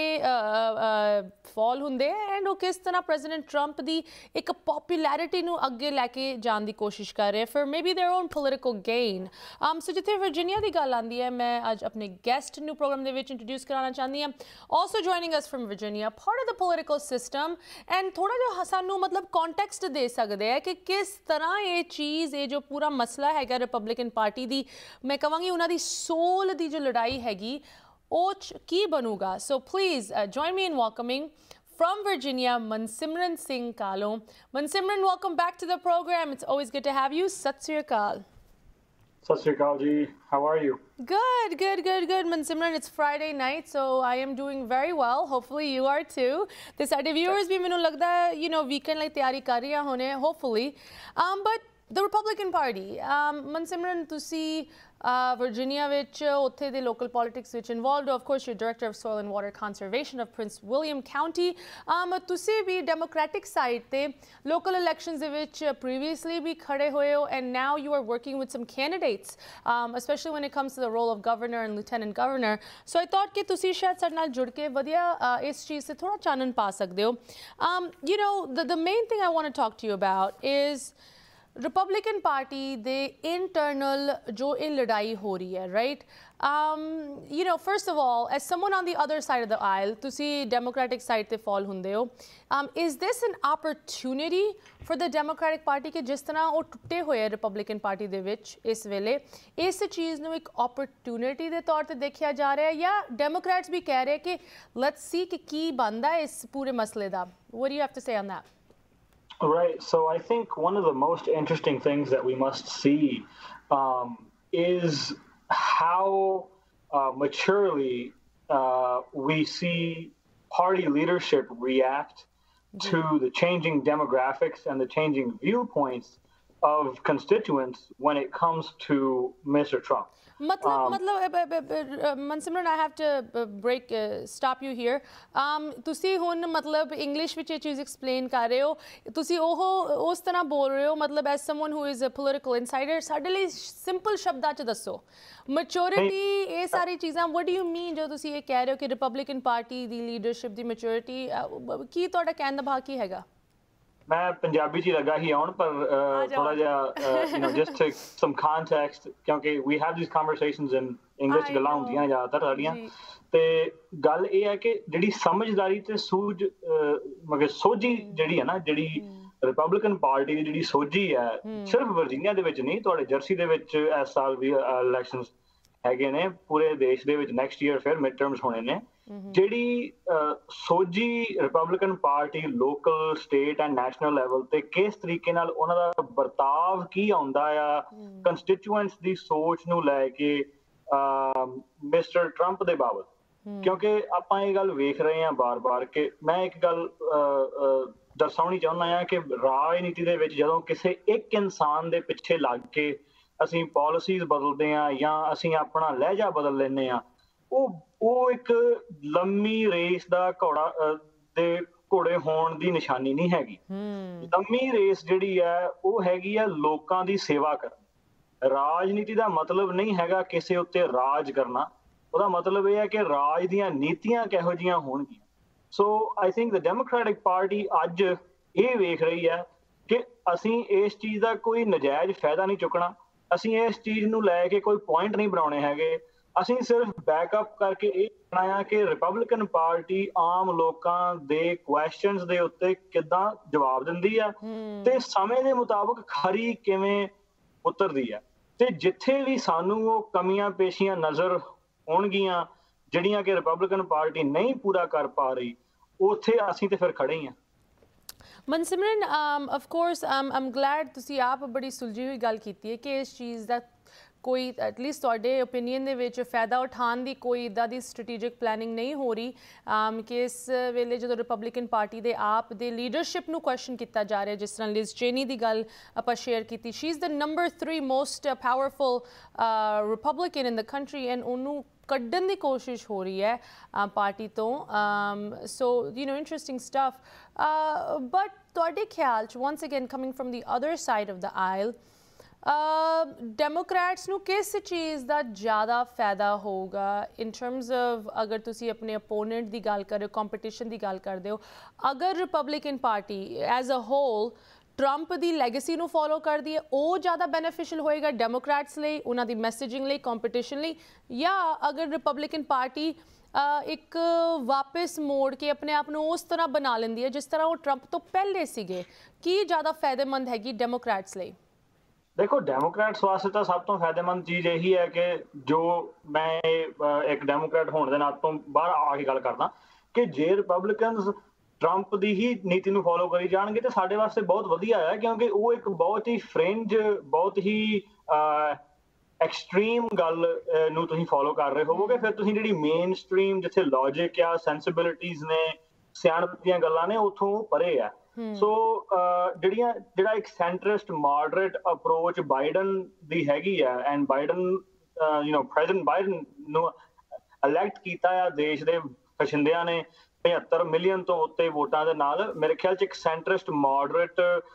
फॉल हुंदे एंड वो किस तरह प्रेजिडेंट ट्रंप की एक पॉपुलैरिटी नूं अगे लैके जाने की कोशिश कर रहे हैं for maybe their own political gain. So जिथे वर्जीनिया की गल आती है, मैं अज अपने गेस्ट नूं प्रोग्राम दे विच इंट्रोड्यूस कराना चाहती हूँ। Also joining us from Virginia, part of the political system, and थोड़ा जो सानू मतलब कॉन्टैक्सट दे सकते हैं कि किस तरह ये चीज़, ये जो पूरा मसला है रिपब्लिकन पार्टी दी, मैं कहांगी उन्होंने सोल दी जो लड़ाई हैगी वो की बनूगा। So please join me in welcoming from Virginia, Mansimran Singh Kalo. Mansimran, welcome back to the program. It's always good to have you. Sat Sri Akal. Sat Sri Akal ji, how are you? Good, good, good, good. Mansimran, it's Friday night, so I am doing very well. Hopefully you are too. The side viewers bhi mainu lagda hai, you know, weekend like tayari kar rahe hone, hopefully. But the Republican Party, Mansimran, tusi Virginia ਵਿੱਚ ਉੱਥੇ ਦੇ local politics ਵਿੱਚ involved, of course you're director of soil and water conservation of Prince William County. ਤੁਸੀਂ ਵੀ democratic side ਤੇ local elections ਦੇ ਵਿੱਚ previously ਵੀ ਖੜੇ ਹੋਏ ਹੋ, and now you are working with some candidates, especially when it comes to the role of governor and lieutenant governor. So I thought ਕਿ ਤੁਸੀਂ ਸ਼ਾਇਦ ਸਾਡੇ ਨਾਲ ਜੁੜ ਕੇ ਵਧੀਆ ਇਸ ਚੀਜ਼ ਤੇ ਥੋੜਾ ਚਾਨਣ ਪਾ ਸਕਦੇ ਹੋ। You know, the main thing I want to talk to you about is Republican party दे इंटरनल जो ये लड़ाई हो रही है, right? You know, first of all, as someone on the other side of the aisle, तुसी democratic side ते fall हुंदे हो, is this an opportunity for the Democratic Party कि जिस तरह वो टुटे हुए रिपब्लिकन पार्टी दे विच इस वेले इस चीज़ नूं एक opportunity दे तौर ते देखिया जा रहा है, या डेमोक्रेट्स भी कह रहे हैं कि let's see कि की बनदा है इस पूरे मसले दा? What do you have to say on that? Right. So I think one of the most interesting things that we must see is how maturely we see party leadership react to the changing demographics and the changing viewpoints of constituents when it comes to Mr. Trump. Mansimran, I have to stop you here. तुसी हुन मतलब English विच ये चीज़ explain कर रहे हो, तुसी ओहो उस तरह बोल रहे हो, मतलब as someone who is a political insider, साडे लिए सिंपल शब्दां च दसो मैच्योरिटी ये सारी चीज़ां। what do you mean जो तुसी ये कह रहे हो कि रिपब्लिकन पार्टी दी लीडरशिप दी मैच्योरिटी की तुहाडा कहण दा भाव की हैगा? मैं पंजाबी च लगा ही आउण पर थोड़ा जिहा you know, just to some context, क्योंकि we have these conversations in English गल्लां ਹੁੰਦੀਆਂ ਜ਼ਿਆਦਾਤਰ ਸਾਡੀਆਂ, ਤੇ ਗੱਲ ਇਹ ਹੈ ਕਿ ਜਿਹੜੀ ਸਮਝਦਾਰੀ ਤੇ ਸੂਝ ਮਗਰ ਸੋਝੀ ਜਿਹੜੀ ਹੈ ਨਾ, ਜਿਹੜੀ ਰਿਪਬਲਿਕਨ ਪਾਰਟੀ ਦੀ ਜਿਹੜੀ ਸੋਝੀ ਹੈ, ਸਿਰਫ ਵਰਜੀਨੀਆ ਦੇ ਵਿੱਚ ਨਹੀਂ, ਤੁਹਾਡੇ ਜਰਸੀ ਦੇ ਵਿੱਚ ਇਸ ਸਾਲ ਵੀ ਇਲੈਕਸ਼ਨਸ ਹੈਗੇ ਨੇ, ਪੂਰੇ ਦੇਸ਼ ਦੇ ਵਿੱਚ ਨੈਕਸਟ ਈਅਰ ਫਿਰ ਮਿਡ ਟਰਮਸ ਹੋਣੇ ਨੇ। ਜਿਹੜੀ ਸੋਝੀ Republican party local, state and national level ਤੇ ਕਿਸ ਤਰੀਕੇ ਨਾਲ ਉਹਨਾਂ ਦਾ ਵਰਤਾਵ ਕੀ ਆਉਂਦਾ ਆ ਕੰਸਟੀਚੂਐਂਟਸ ਦੀ ਸੋਚ ਨੂੰ ਲੈ ਕੇ ਮਿਸਟਰ ਟਰੰਪ ਦੇ ਬਾਬਤ, ਕਿਉਂਕਿ ਆਪਾਂ ਇਹ ਗੱਲ ਵੇਖ ਰਹੇ ਹਾਂ ਬਾਰ-ਬਾਰ ਕਿ ਮੈਂ ਇੱਕ ਗੱਲ ਦਰਸਾਉਣੀ ਚਾਹੁੰਦਾ ਹਾਂ ਕਿ ਰਾਜਨੀਤੀ ਦੇ ਵਿੱਚ ਜਦੋਂ ਕਿਸੇ ਇੱਕ ਇਨਸਾਨ ਦੇ ਪਿੱਛੇ ਲੱਗ ਕੇ ਅਸੀਂ ਪਾਲਿਸੀਜ਼ ਬਦਲਦੇ ਆ ਜਾਂ ਅਸੀਂ ਆਪਣਾ ਲਹਿਜਾ ਬਦਲ ਲੈਂਦੇ ਆ, ਉਹ ਇੱਕ ਲੰਮੀ ਰੇਸ ਦਾ ਘੋੜੇ ਹੋਣ ਦੀ ਨਿਸ਼ਾਨੀ ਨਹੀਂ ਹੈਗੀ। ਲੰਮੀ ਰੇਸ ਜਿਹੜੀ ਹੈ ਉਹ ਹੈਗੀ ਆ ਲੋਕਾਂ ਦੀ ਸੇਵਾ ਕਰਨ। ਰਾਜਨੀਤੀ ਦਾ ਮਤਲਬ ਨਹੀਂ ਹੈਗਾ ਕਿਸੇ ਉੱਤੇ ਰਾਜ ਕਰਨਾ, ਉਹਦਾ ਮਤਲਬ ਇਹ ਹੈ ਕਿ ਰਾਜ ਦੀਆਂ ਨੀਤੀਆਂ ਕਿਹੋ ਜਿਹੀਆਂ ਹੋਣਗੀਆਂ। So I think the Democratic party ਅੱਜ ਇਹ ਵੇਖ ਰਹੀ ਹੈ ਕਿ ਅਸੀਂ ਇਸ ਚੀਜ਼ ਦਾ ਕੋਈ ਨਜਾਇਜ਼ ਫਾਇਦਾ ਨਹੀਂ ਚੁੱਕਣਾ, ਅਸੀਂ ਇਸ ਚੀਜ਼ ਨੂੰ ਲੈ ਕੇ ਕੋਈ ਪੁਆਇੰਟ ਨਹੀਂ ਬਣਾਉਣੇ ਹੈਗੇ, ਅਸੀਂ ਸਿਰਫ ਬੈਕਅਪ ਕਰਕੇ ਇਹ ਬਣਾਇਆ ਕਿ ਰਿਪਬਲਿਕਨ ਪਾਰਟੀ ਆਮ ਲੋਕਾਂ ਦੇ ਕੁਐਸਚਨਸ ਦੇ ਉੱਤੇ ਕਿੱਦਾਂ ਜਵਾਬ ਦਿੰਦੀ ਹੈ ਤੇ ਸਮੇਂ ਦੇ ਮੁਤਾਬਕ ਖਰੀ ਕਿਵੇਂ ਉਤਰਦੀ ਹੈ, ਤੇ ਜਿੱਥੇ ਵੀ ਸਾਨੂੰ ਉਹ ਕਮੀਆਂ ਪੇਸ਼ੀਆਂ ਨਜ਼ਰ ਆਉਣਗੀਆਂ ਜਿਹੜੀਆਂ ਕਿ ਰਿਪਬਲਿਕਨ ਪਾਰਟੀ ਨਹੀਂ ਪੂਰਾ ਕਰ ਪਾ ਰਹੀ, ਉੱਥੇ ਅਸੀਂ ਤੇ ਫਿਰ ਖੜੇ ਹੀ ਹਾਂ। ਮਨਸਿਮਰਨ, ਆਫ ਕੋਰਸ ਆਮ ਗਲੈਡ ਤੁਸੀਂ ਆਪ ਬੜੀ ਸੁਲਝੀ ਹੋਈ ਗੱਲ ਕੀਤੀ ਹੈ ਕਿ ਇਸ ਚੀਜ਼ ਦਾ ਕੋਈ ਐਟਲੀਸਟ ਤੁਹਾਡੇ ਓਪੀਨੀਅਨ ਦੇ ਵਿੱਚ ਫਾਇਦਾ ਉਠਾਉਣ ਦੀ ਕੋਈ ਇੱਦਾਂ ਦੀ ਸਟ੍ਰੈਟੇਜਿਕ ਪਲੈਨਿੰਗ ਨਹੀਂ ਹੋ ਰਹੀ ਕਿ ਇਸ ਵੇਲੇ ਜਦੋਂ ਰਿਪਬਲਿਕਨ ਪਾਰਟੀ ਦੇ ਆਪ ਦੇ ਲੀਡਰਸ਼ਿਪ ਨੂੰ ਕੁਐਸਚਨ ਕੀਤਾ ਜਾ ਰਿਹਾ, ਜਿਸ ਤਰ੍ਹਾਂ ਲਿਜ਼ ਚੇਨੀ ਦੀ ਗੱਲ ਆਪਾਂ ਸ਼ੇਅਰ ਕੀਤੀ, she is the number 3 most powerful Republican in the country and ਉਹਨੂੰ ਕੱਢਣ ਦੀ ਕੋਸ਼ਿਸ਼ ਹੋ ਰਹੀ ਹੈ ਪਾਰਟੀ ਤੋਂ। ਸੋ ਇੰਟਰਸਟਿੰਗ ਸਟਫ, ਬਟ ਤੁਹਾਡੇ ਖਿਆਲ 'ਚ once again coming from the other side of the aisle, Democrats ਨੂੰ ਕਿਸ ਚੀਜ਼ ਦਾ ਜ਼ਿਆਦਾ ਫਾਇਦਾ ਹੋਊਗਾ ਇਨ ਟਰਮਸ ਆਫ, ਅਗਰ ਤੁਸੀਂ ਆਪਣੇ ਅਪੋਨੈਂਟ ਦੀ ਗੱਲ ਕਰ ਰਹੇ ਹੋ, ਕੰਪੀਟੀਸ਼ਨ ਦੀ ਗੱਲ ਕਰਦੇ ਹੋ, ਅਗਰ Republican party as a whole Trump ਦੀ ਲੈਗੇਸੀ ਨੂੰ ਫੋਲੋ ਕਰਦੀ ਹੈ, ਉਹ ਜ਼ਿਆਦਾ ਬੈਨੀਫੀਸ਼ੀਅਲ ਹੋਏਗਾ ਡੈਮੋਕ੍ਰੈਟਸ ਲਈ, ਉਹਨਾਂ ਦੀ ਮੈਸੇਜਿੰਗ ਲਈ, ਕੰਪੀਟੀਸ਼ਨ ਲਈ, ਜਾਂ ਅਗਰ ਰਿਪਬਲਿਕਨ ਪਾਰਟੀ ਇੱਕ ਵਾਪਸ ਮੋੜ ਕੇ ਆਪਣੇ ਆਪ ਨੂੰ ਉਸ ਤਰ੍ਹਾਂ ਬਣਾ ਲੈਂਦੀ ਹੈ ਜਿਸ ਤਰ੍ਹਾਂ ਉਹ ਟਰੰਪ ਤੋਂ ਪਹਿਲੇ ਸੀਗੇ, ਕੀ ਜ਼ਿਆਦਾ ਫਾਇਦੇਮੰਦ ਹੈਗੀ ਡੈਮੋਕ੍ਰੈਟਸ ਲਈ? ਦੇਖੋ, ਡੈਮੋਕ੍ਰੈਟਸ ਵਾਸਤੇ ਤਾਂ ਸਭ ਤੋਂ ਫਾਇਦੇਮੰਦ ਚੀਜ਼ ਇਹੀ ਹੈ ਕਿ ਜੋ ਮੈਂ ਇੱਕ ਡੈਮੋਕ੍ਰੈਟ ਹੋਣ ਦੇ ਨਾਤੇ ਤੋਂ ਬਾਹਰ ਆ ਕੇ ਗੱਲ ਕਰਦਾ ਕਿ ਜੇ ਰਿਪਬਲਿਕਨਸ ਟਰੰਪ ਦੀ ਹੀ ਨੀਤੀ ਨੂੰ ਫੋਲੋ ਕਰੀ ਜਾਣਗੇ ਤੇ ਸਾਡੇ ਵਾਸਤੇ ਬਹੁਤ ਵਧੀਆ ਹੈ, ਕਿਉਂਕਿ ਉਹ ਇੱਕ ਬਹੁਤ ਹੀ ਫ੍ਰਿੰਜ, ਬਹੁਤ ਹੀ ਐਕਸਟ੍ਰੀਮ ਗੱਲ ਨੂੰ ਤੁਸੀਂ ਫੋਲੋ ਕਰ ਰਹੇ ਹੋਵੋਗੇ। ਫਿਰ ਤੁਸੀਂ ਜਿਹੜੀ ਮੇਨ ਸਟ੍ਰੀਮ ਜਿੱਥੇ ਲੌਜਿਕ ਆ, ਸੈਂਸਿਬਿਲਿਟੀਜ਼ ਨੇ, ਸਿਆਣਪ ਦੀਆਂ ਗੱਲਾਂ ਨੇ, ਉੱਥੋਂ ਪਰੇ ਆ। ਸੋ ਜਿਹੜਾ ਇੱਕ ਸੈਂਟਰਿਸਟ ਮਾਡਰੇਟ ਅਪਰੋਚ ਬਾਈਡਨ ਦੀ ਹੈਗੀ ਆ, ਐਂਡ ਬਾਈਡਨ ਪ੍ਰੈਜ਼ੀਡੈਂਟ ਬਾਈਡਨ ਨੂੰ ਇਲੈਕਟ ਕੀਤਾ ਆ ਦੇਸ਼ ਦੇ ਵਸਿੰਦਿਆਂ ਨੇ 75 ਮਿਲੀਅਨ ਤੋਂ ਉੱਤੇ ਵੋਟਾਂ ਦੇ ਨਾਲ, ਮੇਰੇ ਖਿਆਲ 'ਚ ਇੱਕ ਸੈਂਟਰਿਸਟ ਮਾਡਰੇਟ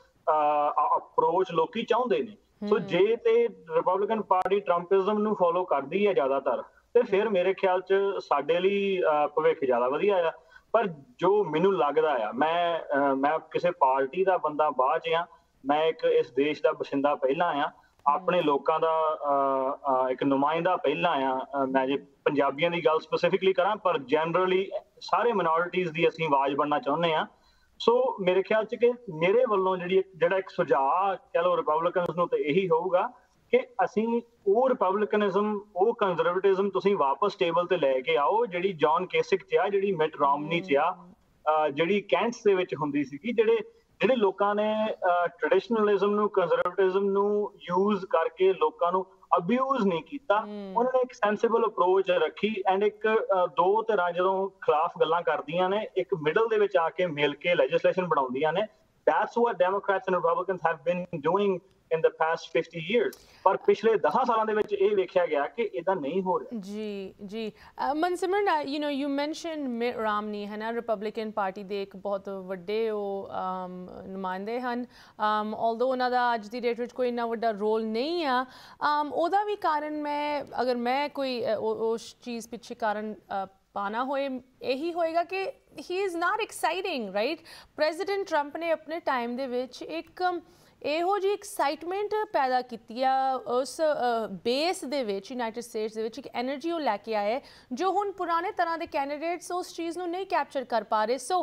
ਅਪਰੋਚ ਲੋਕੀ ਚਾਹੁੰਦੇ ਨੇ। ਸੋ ਜੇ ਤੇ ਰਿਪਬਲਿਕਨ ਪਾਰਟੀ ਟਰੰਪਿਜ਼ਮ ਨੂੰ ਫੋਲੋ ਕਰਦੀ ਹੈ ਜ਼ਿਆਦਾਤਰ, ਤੇ ਫਿਰ ਮੇਰੇ ਖਿਆਲ 'ਚ ਸਾਡੇ ਲਈ ਭਵਿੱਖ ਜ਼ਿਆਦਾ ਵਧੀਆ ਆ। ਪਰ ਜੋ ਮੈਨੂੰ ਲੱਗਦਾ ਆ, ਮੈਂ ਕਿਸੇ ਪਾਰਟੀ ਦਾ ਬੰਦਾ ਬਾਅਦ 'ਚ ਆ, ਮੈਂ ਇਸ ਦੇਸ਼ ਦਾ ਬਸਿੰਦਾ ਪਹਿਲਾਂ ਆ, ਆਪਣੇ ਲੋਕਾਂ ਦਾ ਇੱਕ ਨੁਮਾਇੰਦਾ ਪਹਿਲਾਂ ਆ। ਮੈਂ ਜੇ ਪੰਜਾਬੀਆਂ ਦੀ ਗੱਲ ਸਪੈਸੀਫਿਕਲੀ ਕਰਾਂ, ਪਰ ਜਨਰਲੀ ਸਾਰੇ ਮਿਨੋਰਿਟੀਜ਼ ਦੀ ਅਸੀਂ ਆਵਾਜ਼ ਬਣਨਾ ਚਾਹੁੰਦੇ ਹਾਂ। ਸੋ ਮੇਰੇ ਖਿਆਲ 'ਚ ਕਿ ਮੇਰੇ ਵੱਲੋਂ ਜਿਹੜਾ ਇੱਕ ਸੁਝਾਅ ਕਹਿ ਲਓ ਰਿਪਬਲਿਕਨਸ ਨੂੰ, ਤੇ ਇਹੀ ਹੋਊਗਾ ਕਿ ਅਸੀਂ ਉਹ ਰਿਪਬਲਿਕਨਿਜ਼ਮ, ਉਹ ਕੰਜ਼ਰਵੇਟਿਜ਼ਮ ਤੁਸੀਂ ਵਾਪਸ ਟੇਬਲ ਤੇ ਲੈ ਕੇ ਆਓ ਜਿਹੜੀ ਜੌਨ ਕੇਸਿਕ 'ਚ ਆ, ਜਿਹੜੀ ਮਿਟ ਰੋਮਨੀ 'ਚ ਆ, ਜਿਹੜੀ ਕੈਂਟਸ ਦੇ ਵਿੱਚ ਹੁੰਦੀ ਸੀਗੀ, ਜਿਹੜੇ ਲੋਕਾਂ ਨੇ ਟ੍ਰੈਡੀਸ਼ਨਲਿਜ਼ਮ ਨੂੰ, ਕੰਜ਼ਰਵੇਟਿਜ਼ਮ ਨੂੰ ਯੂਜ਼ ਕਰਕੇ ਲੋਕਾਂ ਨੂੰ ਅਬਿਊਜ਼ ਨਹੀਂ ਕੀਤਾ। ਉਹਨਾਂ ਨੇ ਇੱਕ ਸੈਂਸਿਬਲ ਅਪਰੋਚ ਰੱਖੀ, ਐਂਡ ਇੱਕ ਦੋ ਧਿਰਾਂ ਜਦੋਂ ਖਿਲਾਫ ਗੱਲਾਂ ਕਰਦੀਆਂ ਨੇ, ਇੱਕ ਮਿਡਲ ਦੇ ਵਿੱਚ ਆ ਕੇ ਮਿਲ ਕੇ ਲੈਜਿਸਲੇਸ਼ਨ ਬਣਾਉਂਦੀਆਂ ਨੇ। That's what Democrats and Republicans have been doing in the past 50 years. ਪਰ ਪਿਛਲੇ 10 ਸਾਲਾਂ ਦੇ ਵਿੱਚ ਇਹ ਵੇਖਿਆ ਗਿਆ ਕਿ ਇਹਦਾ ਨਹੀਂ ਹੋ ਰਿਹਾ। ਜੀ Mansimran, you mentioned Mitt Romney ਹੈ ਨਾ, ਰਿਪਬਲਿਕਨ ਪਾਰਟੀ ਦੇ ਇੱਕ ਬਹੁਤ ਵੱਡੇ ਉਹ ਨੁਮਾਇੰਦੇ ਹਨ, although ਉਹਨਾਂ ਦਾ ਅੱਜ ਦੀ ਡੇਟ ਵਿੱਚ ਕੋਈ ਇੰਨਾ ਵੱਡਾ ਰੋਲ ਨਹੀਂ ਆ। ਉਹਦਾ ਵੀ ਕਾਰਨ ਅਗਰ ਮੈਂ ਕੋਈ ਉਸ ਚੀਜ਼ ਪਿੱਛੇ ਕਾਰਨ ਪਾਣਾ ਹੋਏ, ਇਹੀ ਹੋਏਗਾ ਕਿ he is not exciting, right? President Trump ਨੇ ਆਪਣੇ ਟਾਈਮ ਦੇ ਵਿੱਚ ਇੱਕ ਇਹੋ ਜਿਹੀ ਐਕਸਾਈਟਮੈਂਟ ਪੈਦਾ ਕੀਤੀ ਆ ਉਸ ਬੇਸ ਦੇ ਵਿੱਚ, ਯੂਨਾਈਟਿਡ ਸਟੇਟਸ ਦੇ ਵਿੱਚ ਇੱਕ ਐਨਰਜੀ ਉਹ ਲੈ ਕੇ ਆਏ ਜੋ ਹੁਣ ਪੁਰਾਣੇ ਤਰ੍ਹਾਂ ਦੇ ਕੈਂਡੀਡੇਟਸ ਉਸ ਚੀਜ਼ ਨੂੰ ਨਹੀਂ ਕੈਪਚਰ ਕਰ ਪਾ ਰਹੇ। ਸੋ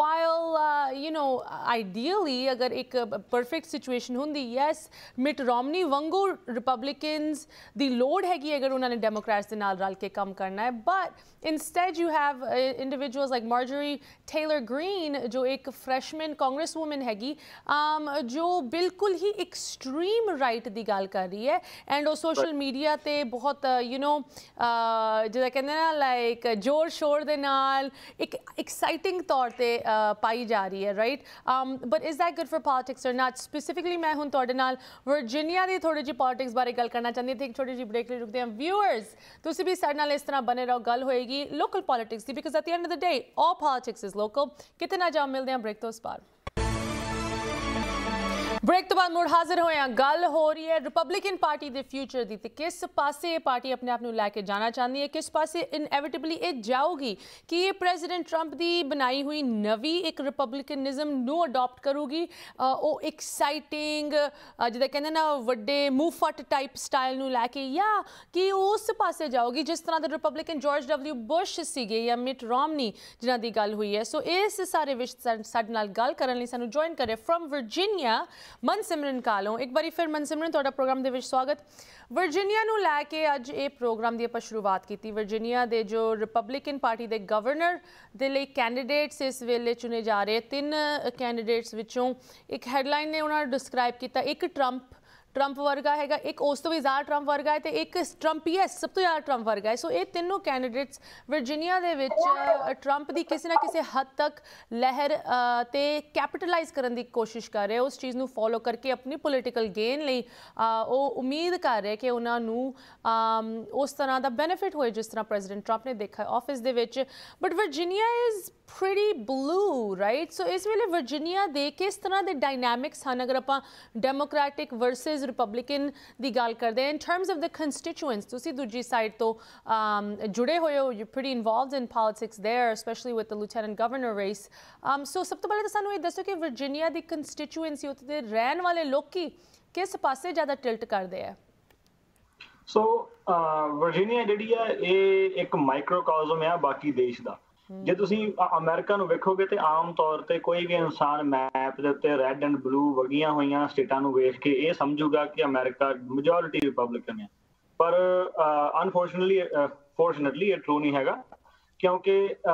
ਵਾਈਲ ਆਈਡੀਅਲੀ ਅਗਰ ਇੱਕ ਪਰਫੈਕਟ ਸਿਚੁਏਸ਼ਨ ਹੁੰਦੀ, ਯੈਸ ਮਿਟ ਰੋਮਨੀ ਵਾਂਗੂ ਰਿਪਬਲਿਕਨਸ ਦੀ ਲੋੜ ਹੈਗੀ ਅਗਰ ਉਹਨਾਂ ਨੇ ਡੈਮੋਕ੍ਰੈਟਸ ਦੇ ਨਾਲ ਰਲ ਕੇ ਕੰਮ ਕਰਨਾ ਹੈ, but instead you have individuals like Marjorie Taylor Greene, ਜੋ ਇੱਕ ਫਰੈਸ਼ਮੈਨ ਕਾਂਗਰਸ ਵੂਮਨ ਹੈਗੀ, ਜੋ ਬਿਲਕੁਲ ਹੀ ਐਕਸਟ੍ਰੀਮ ਰਾਈਟ ਦੀ ਗੱਲ ਕਰ ਰਹੀ ਹੈ ਐਂਡ ਉਹ ਸੋਸ਼ਲ ਮੀਡੀਆ ਤੇ ਬਹੁਤ ਜਿਹੜਾ ਕਹਿੰਦੇ ਨਾ ਲਾਈਕ ਜ਼ੋਰ ਸ਼ੋਰ ਦੇ ਨਾਲ ਇੱਕ ਐਕਸਾਈਟਿੰਗ ਤੌਰ ਤੇ ਪਾਈ ਜਾ ਰਹੀ ਹੈ right but is that good for politics or not specifically ਮੈਂ ਹੁਣ ਤੁਹਾਡੇ ਨਾਲ ਵਰਜੀਨੀਆ ਦੀ ਥੋੜੀ ਜਿਹੀ ਪੋਲਿਟਿਕਸ ਬਾਰੇ ਗੱਲ ਕਰਨਾ ਚਾਹੁੰਦੀ ਹਾਂ ਤੇ ਇੱਕ ਛੋਟੀ ਜਿਹੀ ਬ੍ਰੇਕ ਲਈ ਰੁਕਦੇ ਹਾਂ ਵਿਊਅਰਸ ਤੁਸੀਂ ਵੀ ਸਾਡੇ ਨਾਲ ਇਸ ਤਰ੍ਹਾਂ ਬਨੇ ਰਹੋ ਗੱਲ ਹੋਏਗੀ ਲੋਕਲ ਪੋਲਿਟਿਕਸ ਦੀ because at the end of the day all politics is local ਕਿਤੇ ਨਾ ਜਾਓ ਮਿਲਦੇ ਹਾਂ ਬ੍ਰੇਕ ਤੋਂ ਉਸ ਪਾਰ ब्रेक तो बाद मुड़ हाजिर होए हैं गल हो रही है रिपब्लिकन पार्टी के फ्यूचर की तो किस पासे ये पार्टी अपने आप लैके जाना चाहती है किस पासे इनएविटेबली ये जाऊगी कि ये प्रेजिडेंट ट्रंप की बनाई हुई नवी एक रिपब्लिकनिज्म नू अडॉप्ट करूगी वो एक्साइटिंग जिदा कहते ना वड्डे मूफट टाइप स्टाइल नू लैके या कि उस पासे जाऊगी जिस तरह के रिपब्लिकन जॉर्ज डब्ल्यू बुश सीगे या मिट रोमनी जिन्हां दी गल हुई है सो इस सारे विच साडे नाल गल करन लई सानू जॉइन करे फ्रॉम वर्जीनिया मनसिमरन कालों एक बारी फिर मनसिमरन तुहाडा प्रोग्राम दे विच स्वागत वर्जीनिया नू लैके अज ये प्रोग्राम दी आपां शुरुआत कीती वर्जीनिया दे जो रिपब्लिकन पार्टी दे गवर्नर दे लई कैंडीडेट्स इस वेले चुने जा रहे 3 कैंडीडेट्स विचों एक हैडलाइन ने उन्होंने डिस्क्राइब किया एक ट्रंप वर्गा है एक उस तो भी ज़्यादा ट्रंप वर्गा है तो एक ट्रंपियस सब तो ज़्यादा ट्रंप वर्गा है सो ये तीनों कैंडीडेट्स वर्जीनिया दे विच ट्रंप की किसी ना किसी हद तक लहर ते कैपिटलाइज करने की कोशिश कर रहे उस चीज़ नू फॉलो करके अपनी पोलिटिकल गेन लई वो उम्मीद कर रहे कि उन्होंने उस तरह का बेनिफिट होए जिस तरह प्रेजिडेंट ट्रंप ने देखा ऑफिस दे विच but Virginia is pretty blue right so इस वेले वर्जीनिया दे किस तरह दे डायनामिक्स हैं अगर आप डेमोक्रेटिक वर्सेस रिपब्लिकन दी गल करते हैं in terms of the constituents तुसी दूजी साइड तो जुड़े हुए हो you pretty involved in politics there especially with the lieutenant governor race so सब तो पहले तो सानू ये दसो कि वर्जीनिया दी कंस्टिट्यूएंसी उत्ते दे रहन वाले लोकी किस पासे ज़्यादा टिल्ट करते हैं सो वर्जीनिया जिहड़ी है ये एक माइक्रोकॉज़म है बाकी देश दा ਜੇ ਤੁਸੀਂ ਅਮਰੀਕਾ ਨੂੰ ਵੇਖੋਗੇ ਤੇ ਆਮ ਤੌਰ ਤੇ ਕੋਈ ਵੀ ਇਨਸਾਨ ਮੈਪ ਦੇ ਉੱਤੇ ਰੈੱਡ ਐਂਡ ਬਲੂ ਵਗੀਆਂ ਹੋਈਆਂ ਸਟੇਟਾਂ ਨੂੰ ਵੇਖ ਕੇ ਇਹ ਸਮਝੂਗਾ ਕਿ ਅਮਰੀਕਾ ਮੈਜੋਰਿਟੀ ਰਿਪਬਲਿਕਨ ਹੈ ਪਰ ਫੋਰਚੂਨੇਟਲੀ ਇਹ ਟਰੂ ਨਹੀਂ ਹੈਗਾ ਕਿਉਂਕਿ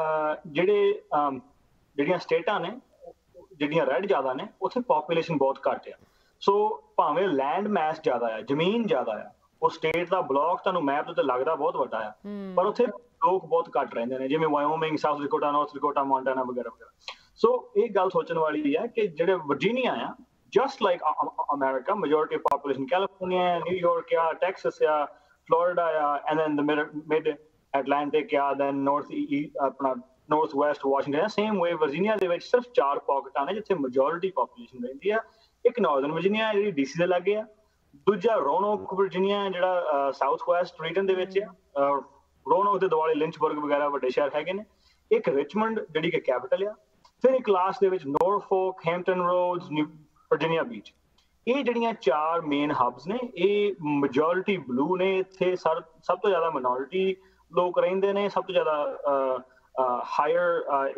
ਜਿਹੜੀਆਂ ਸਟੇਟਾਂ ਨੇ ਜਿਹੜੀਆਂ ਰੈੱਡ ਜ਼ਿਆਦਾ ਨੇ ਉੱਥੇ ਪੋਪੂਲੇਸ਼ਨ ਬਹੁਤ ਘੱਟ ਆ ਸੋ ਭਾਵੇਂ ਲੈਂਡ ਮੈਸ ਜ਼ਿਆਦਾ ਆ ਜ਼ਮੀਨ ਜ਼ਿਆਦਾ ਆ ਉਹ ਸਟੇਟ ਦਾ ਬਲਾਕ ਤੁਹਾਨੂੰ ਮੈਪ ਦੇ ਉੱਤੇ ਲੱਗਦਾ ਬਹੁਤ ਵੱਡਾ ਆ ਪਰ ਉੱਥੇ ਲੋਕ ਬਹੁਤ ਘੱਟ ਰਹਿੰਦੇ ਨੇ ਜਿਵੇਂ Wyoming South Dakota North Dakota Montana ਵਗੈਰਾ ਵਗੈਰਾ ਸੋ ਇਹ ਗੱਲ ਸੋਚਣ ਵਾਲੀ ਹੈ ਕਿ ਜਿਹੜੇ ਵਰਜੀਨੀਆ ਆ just like America majority population California New York ਆ ਟੈਕਸਸ ਆ ਫਲੋਰੀਡਾ ਆ and then the mid Atlantic ਆ ਦੈਨ ਆਪਣਾ north west Washington same way Virginia ਦੇ ਵਿੱਚ ਸਿਰਫ 4 ਪੌਕਟਾਂ ਨੇ ਜਿੱਥੇ ਮੈਜੋਰਿਟੀ ਪੋਪੂਲੇਸ਼ਨ ਰਹਿੰਦੀ ਆ ਇੱਕ ਨਾਰਦਰਨ ਵਰਜੀਨੀਆ ਜਿਹੜੀ ਡੀਸੀ ਦੇ ਲਾਗੇ ਆ ਦੂਜਾ ਰੋਨੋਕ ਵਰਜੀਨੀਆ ਜਿਹੜਾ ਸਾਊਥ ਵੈਸਟ ਰੀਜਨ ਦੇ ਵਿੱਚ ਆ ਰੋਨੋਕ ਦੇ ਦੁਆਲੇ ਲਿੰਚਬਰਗ ਵਗੈਰਾ ਵੱਡੇ ਸ਼ਹਿਰ ਹੈਗੇ ਨੇ ਇੱਕ ਰਿਚਮੰਡ ਜਿਹੜੀ ਕਿ ਕੈਪੀਟਲ ਆ ਫਿਰ ਇੱਕ ਲਾਸਟ ਦੇ ਵਿੱਚ Norfolk Hampton Roads Virginia Beach ਇਹ ਜਿਹੜੀਆਂ 4 ਮੇਨ ਹਬਸ ਨੇ ਇਹ ਮੈਜੋਰਿਟੀ ਬਲੂ ਨੇ ਇੱਥੇ ਸਭ ਤੋਂ ਜ਼ਿਆਦਾ ਮਿਨੋਰਿਟੀ ਲੋਕ ਰਹਿੰਦੇ ਨੇ ਸਭ ਤੋਂ ਜ਼ਿਆਦਾ ਹਾਇਰ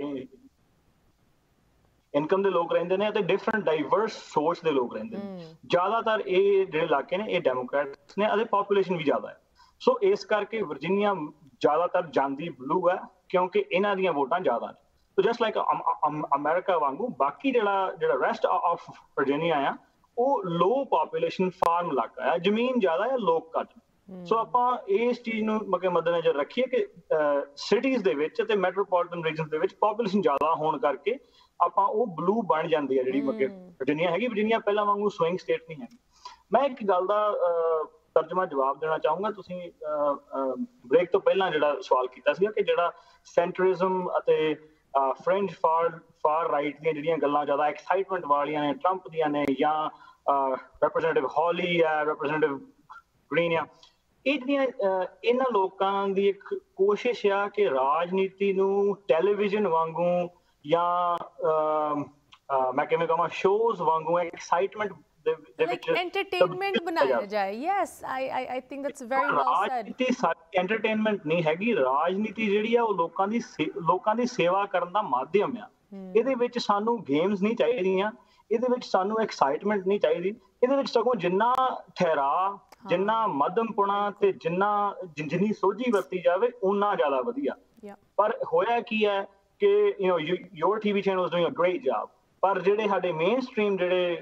ਇਨਕਮ ਦੇ ਲੋਕ ਰਹਿੰਦੇ ਨੇ ਅਤੇ ਡਿਫਰੈਂਟ ਡਾਈਵਰਸ ਸੋਚ ਦੇ ਲੋਕ ਰਹਿੰਦੇ ਨੇ ਜ਼ਿਆਦਾਤਰ ਇਹ ਜਿਹੜੇ ਇਲਾਕੇ ਨੇ ਇਹ ਡੈਮੋਕ੍ਰੈਟਸ ਨੇ ਅਤੇ ਪੋਪੂਲੇਸ਼ਨ ਵੀ ਜ਼ਿਆਦਾ ਹੈ ਸੋ ਇਸ ਕਰਕੇ ਵਰਜੀਨੀਆ ਜ਼ਿਆਦਾਤਰ ਜਾਂਦੀ ਬਲੂ ਹੈ ਕਿਉਂਕਿ ਇਹਨਾਂ ਦੀਆਂ ਵੋਟਾਂ ਜ਼ਿਆਦਾ ਨੇ ਸੋ ਜਸਟ ਲਾਈਕ ਅਮਰੀਕਾ ਵਾਂਗੂ ਬਾਕੀ ਜਿਹੜਾ ਰੈਸਟ ਆਫ ਵਰਜੀਨੀਆ ਆ ਉਹ ਲੋ ਪੋਪੂਲੇਸ਼ਨ ਫਾਰਮ ਇਲਾਕਾ ਆ ਜ਼ਮੀਨ ਜ਼ਿਆਦਾ ਆ ਲੋਕ ਘੱਟ ਸੋ ਆਪਾਂ ਇਸ ਚੀਜ਼ ਨੂੰ ਮੱਦੇਨਜ਼ਰ ਰੱਖੀਏ ਕਿ ਸਿਟੀਜ਼ ਦੇ ਵਿੱਚ ਅਤੇ ਮੈਟਰੋਪੋਲੀਟਨ ਰੀਜਨ ਦੇ ਵਿੱਚ ਪੋਪੂਲੇਸ਼ਨ ਜ਼ਿਆਦਾ ਹੋਣ ਕਰਕੇ ਆਪਾਂ ਉਹ ਬਲੂ ਬਣ ਜਾਂਦੀ ਹੈ ਜਿਹੜੀ ਵਰਜੀਨੀਆ ਹੈਗੀ ਵਰਜੀਨੀਆ ਪਹਿਲਾਂ ਵਾਂਗੂ ਸਵਿੰਗ ਸਟੇਟ ਨਹੀਂ ਹੈਗੀ ਮੈਂ ਇੱਕ ਗੱਲ ਦਾ ਤਰਜਮਾ ਜਵਾਬ ਦੇਣਾ ਚਾਹੂੰਗਾ ਤੁਸੀਂ ਬ੍ਰੇਕ ਤੋਂ ਪਹਿਲਾਂ ਜਿਹੜਾ ਸਵਾਲ ਕੀਤਾ ਸੀਗਾ ਕਿ ਜਿਹੜਾ ਸੈਂਟਰਿਜ਼ਮ ਅਤੇ ਫ੍ਰੈਂਚ ਫਾਰ ਰਾਈਟ ਦੀਆਂ ਜਿਹੜੀਆਂ ਗੱਲਾਂ ਜ਼ਿਆਦਾ ਐਕਸਾਈਟਮੈਂਟ ਵਾਲੀਆਂ ਨੇ ਟਰੰਪ ਦੀਆਂ ਨੇ ਜਾਂ ਰੈਪਰੈਜ਼ੈਂਟੇਟਿਵ ਹੌਲੀ ਆ ਰੈਪਰੈਜ਼ੈਂਟੇਟਿਵ ਗ੍ਰੀਨ ਆ ਇਹ ਜਿਹੜੀਆਂ ਇਹਨਾਂ ਲੋਕਾਂ ਦੀ ਇੱਕ ਕੋਸ਼ਿਸ਼ ਆ ਕਿ ਰਾਜਨੀਤੀ ਨੂੰ ਟੈਲੀਵਿਜ਼ਨ ਵਾਂਗੂ ਜਾਂ ਮੈਂ ਕਿਵੇਂ ਕਹਾਂ ਸ਼ੋਜ਼ ਵਾਂਗੂ ਐਕਸਾਈਟਮੈਂਟ like entertainment ਬਣਾਇਆ ਜਾਏ yes I think that's very well said ਰਾਜਨੀਤੀ ਸਾਡੀ entertainment ਨਹੀਂ ਹੈਗੀ ਰਾਜਨੀਤੀ ਜਿਹੜੀ ਆ ਉਹ ਲੋਕਾਂ ਦੀ ਸੇਵਾ ਕਰਨ ਦਾ ਮਾਧਿਅਮ ਆ ਇਹਦੇ ਵਿੱਚ ਸਾਨੂੰ ਗੇਮਸ ਨਹੀਂ ਚਾਹੀਦੀਆਂ ਇਹਦੇ ਵਿੱਚ ਸਾਨੂੰ ਐਕਸਾਈਟਮੈਂਟ ਨਹੀਂ ਚਾਹੀਦੀ ਇਹਦੇ ਵਿੱਚ ਸਗੋਂ ਜਿੰਨਾ ਠਹਿਰਾ ਜਿੰਨਾ ਮੱਧਮਪੁਣਾ ਤੇ ਜਿੰਨੀ ਸੋਝੀ ਵਰਤੀ ਜਾਵੇ ਉਨਾ ਜ਼ਿਆਦਾ ਵਧੀਆ ਪਰ ਹੋਇਆ ਕੀ ਹੈ ਕਿ your TV channel is doing a great job ਪਰ ਜਿਹੜੇ ਸਾਡੇ ਮੇਨ ਸਟ੍ਰੀਮ ਜਿਹੜੇ